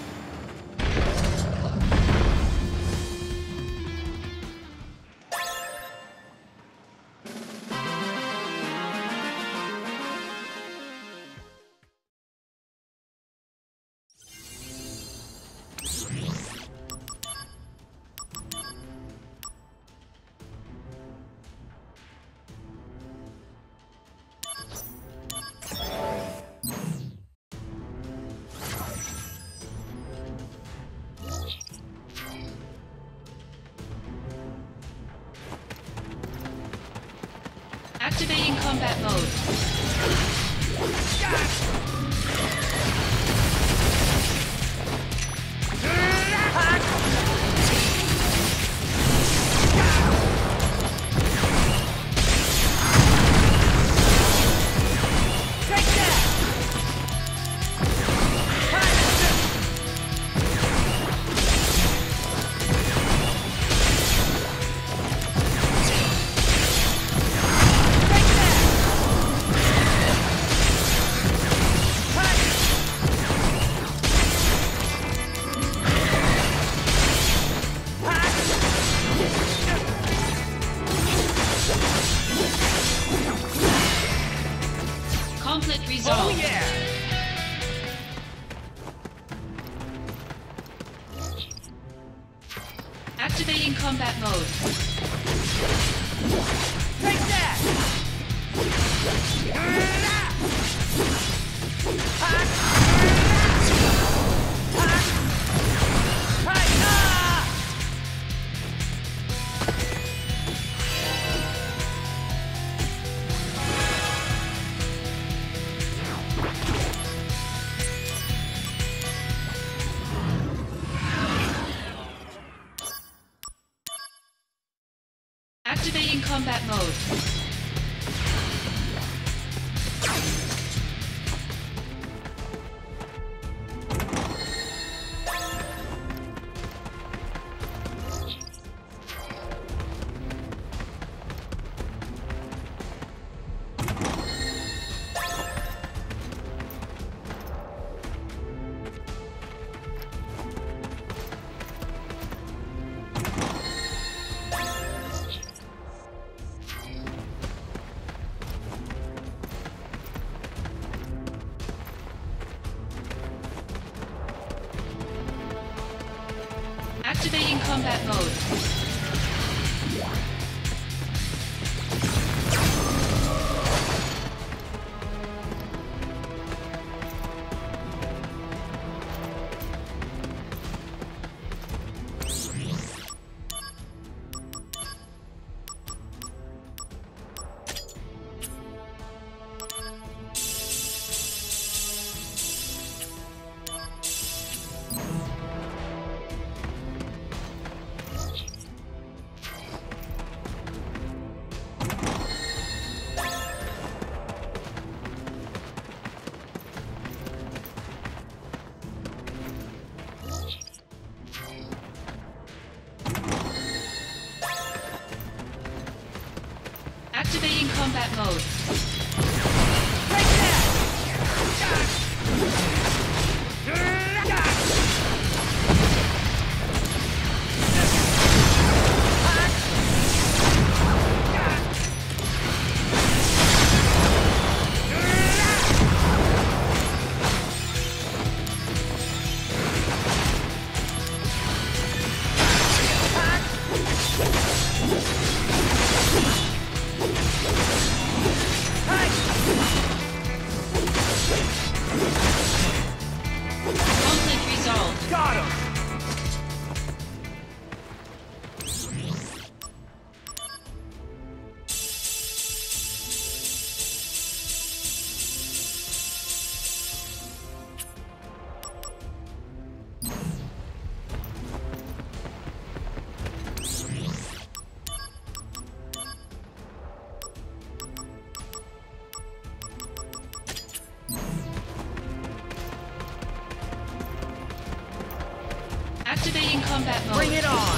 Activating combat mode. Take that! Resolved. yeah! Activating combat mode. Take that! Activating combat mode. Activating combat mode. Activating combat mode. Take that! Conflict resolved. Got him! Activating combat mode. Bring it on!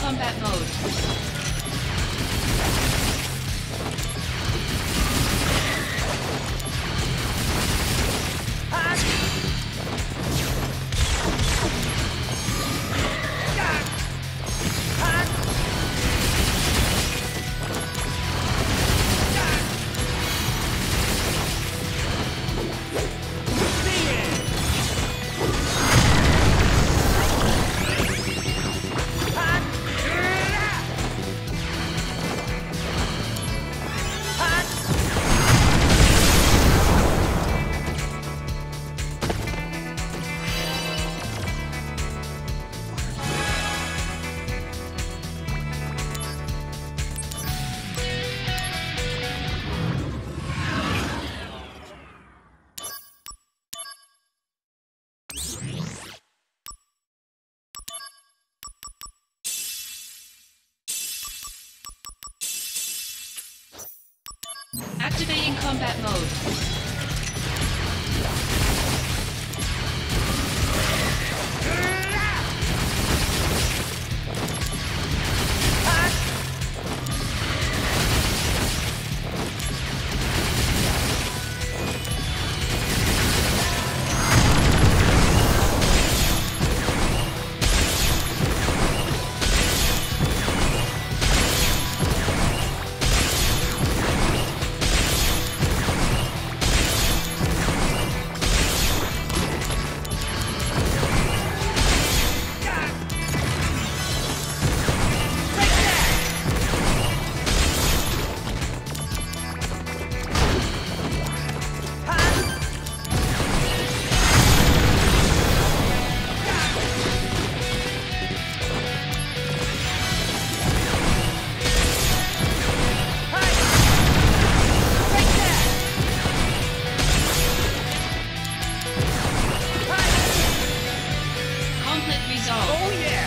combat mode. Activating combat mode. Conflict resolved. Oh yeah!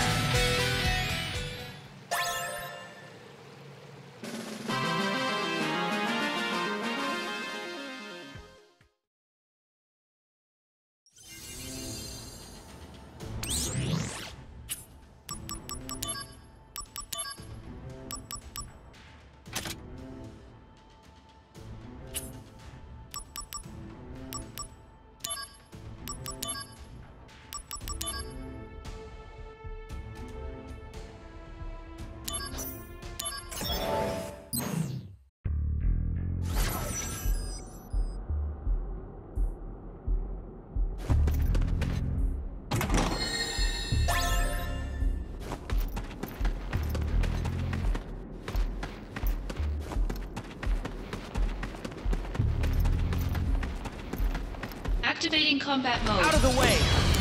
Activating combat mode. Out of the way!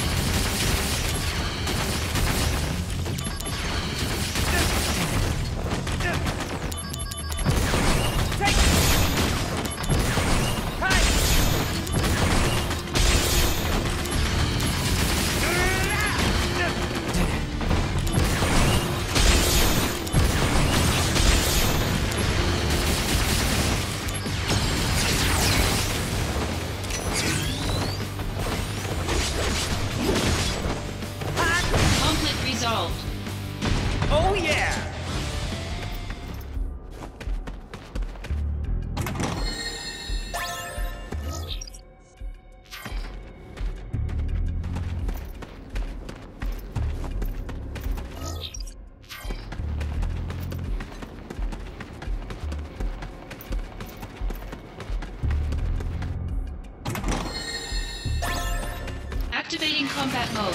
Take! Conflict resolved. Oh yeah! Activating combat mode.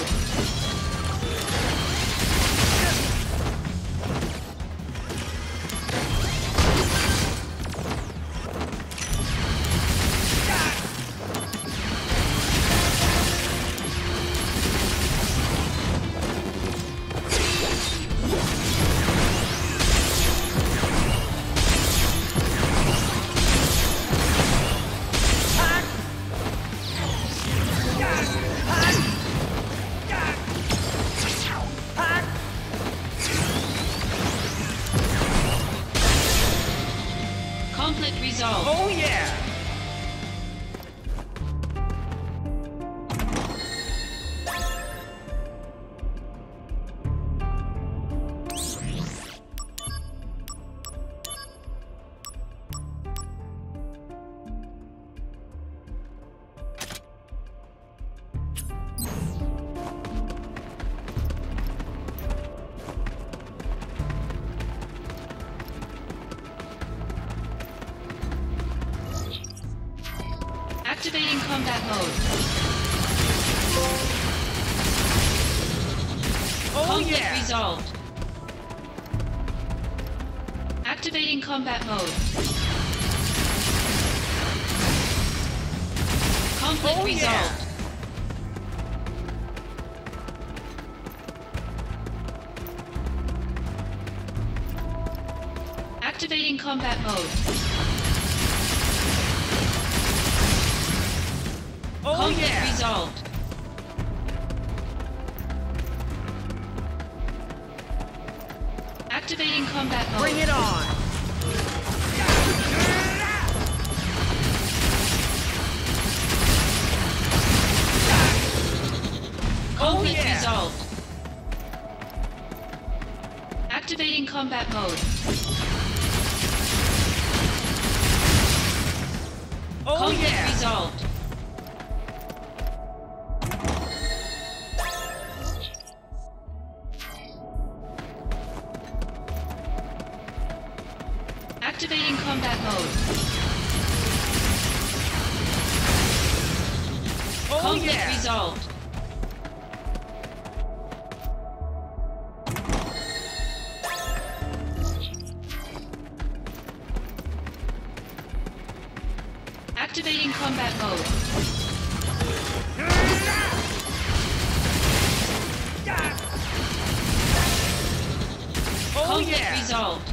Ah! Activating combat mode. Oh Conflict yeah! resolved. Activating combat mode. Conflict Oh, yeah. resolved. Activating combat mode. Oh Conflict yeah! resolved. Activating combat mode. Bring it on! Conflict yeah. resolved. Activating combat mode. Oh Conflict yeah! resolved. Activating combat mode. Oh Conflict yeah! resolved. Activating combat mode. Oh Conflict yeah! resolved.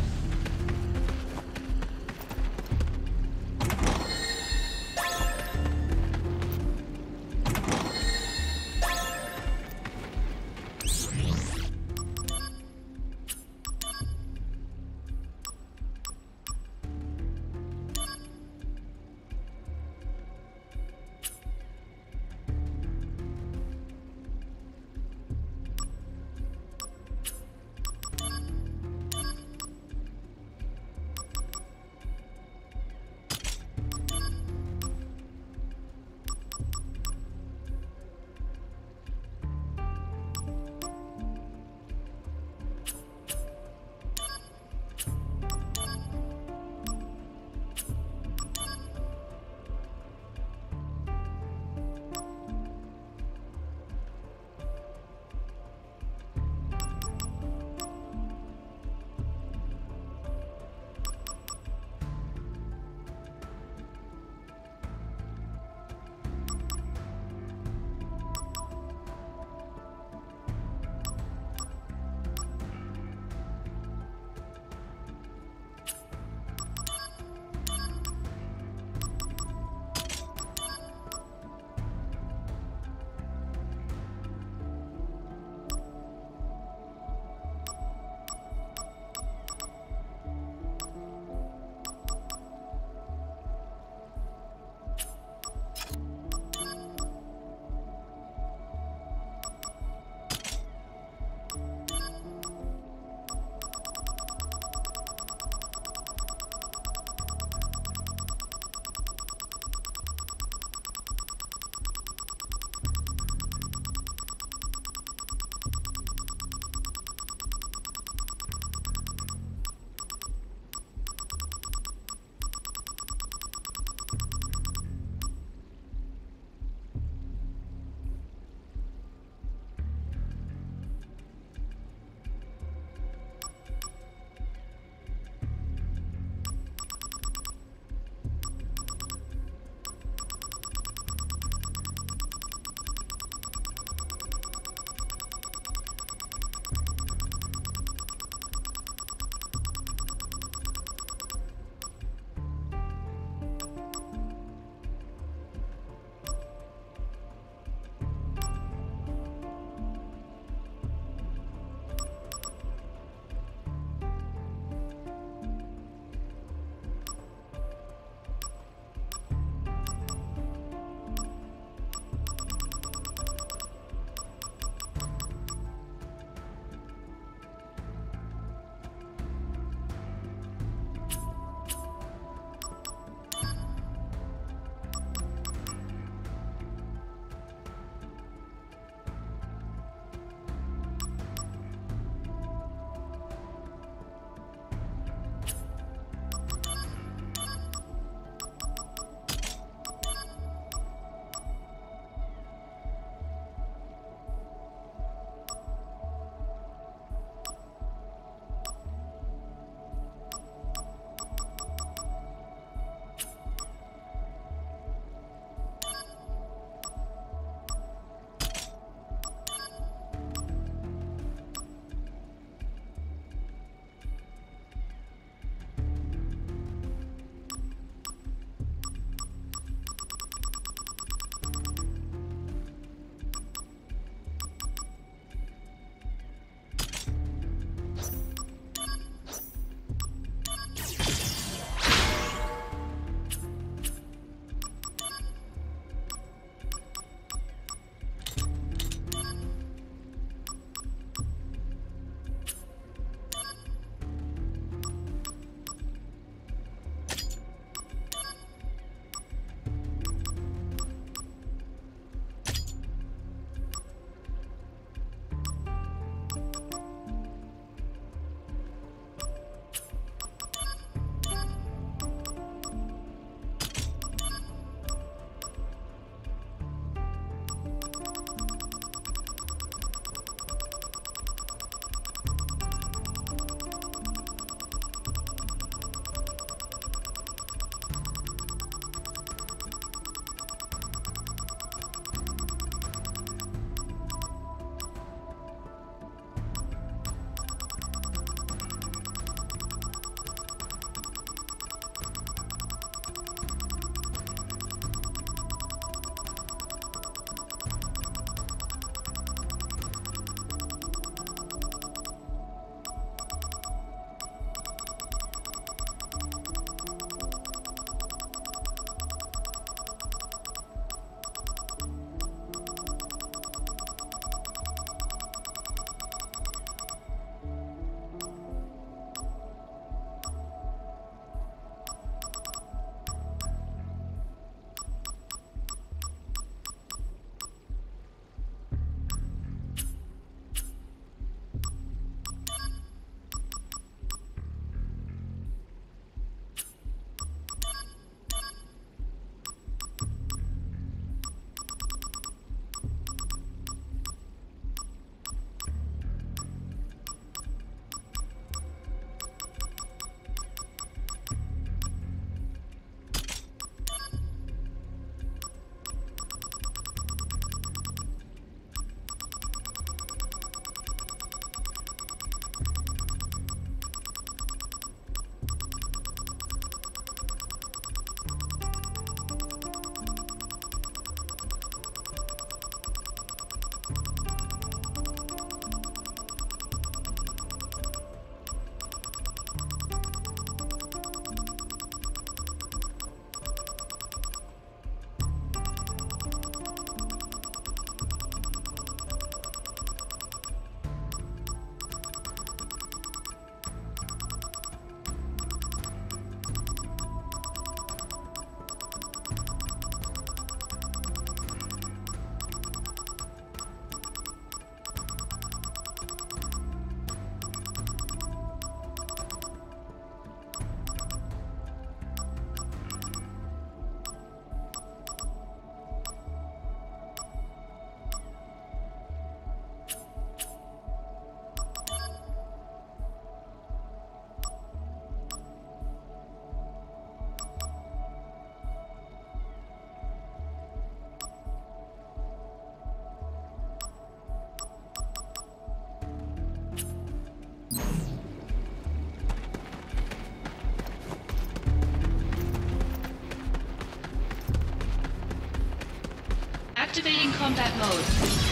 Activating combat mode.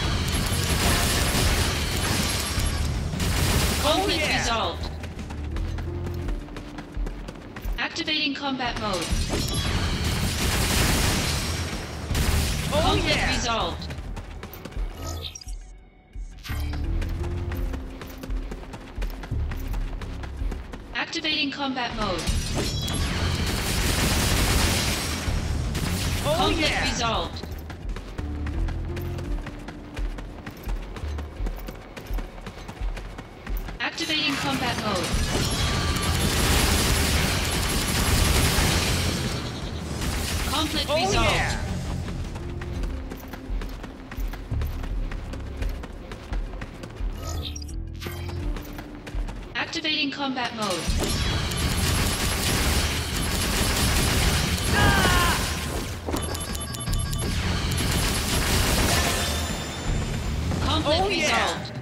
Conflict yeah. resolved. Activating combat mode. Oh Conflict yeah. resolved. Activating combat mode. Oh Conflict yeah. resolved. Activating combat mode. Conflict Oh resolved. yeah. Activating combat mode. Conflict Oh, yeah. resolved.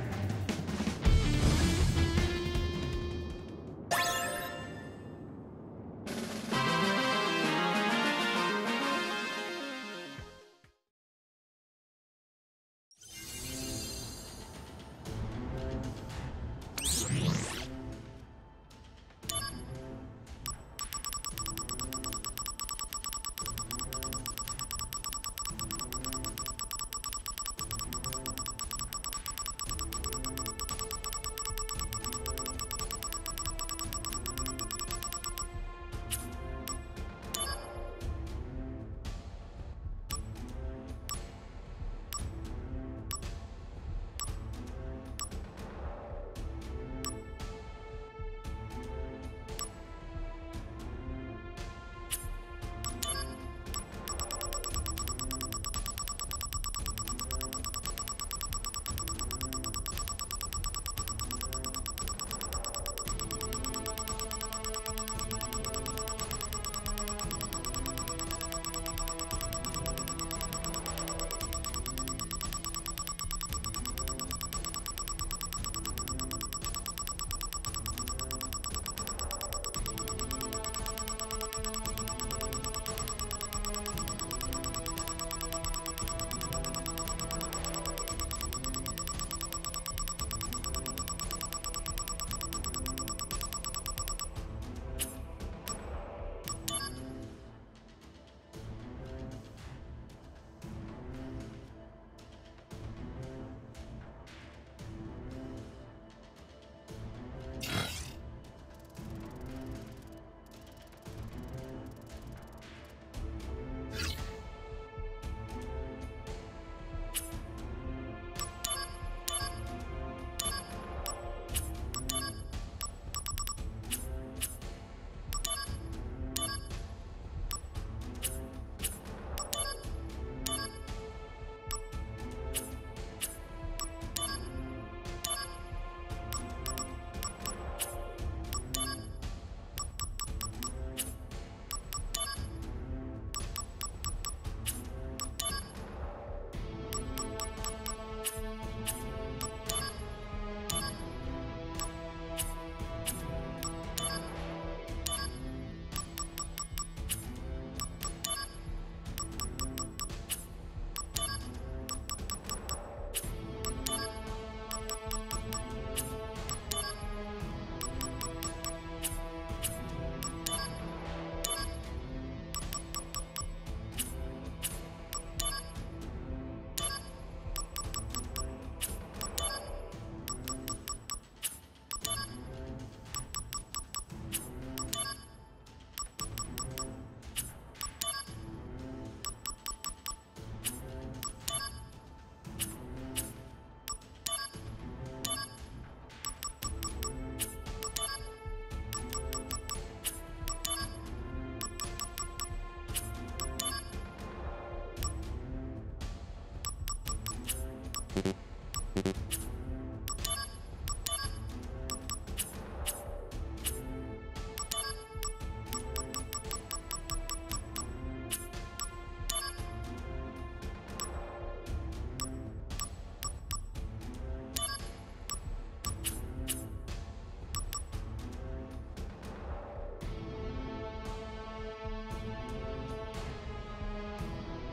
you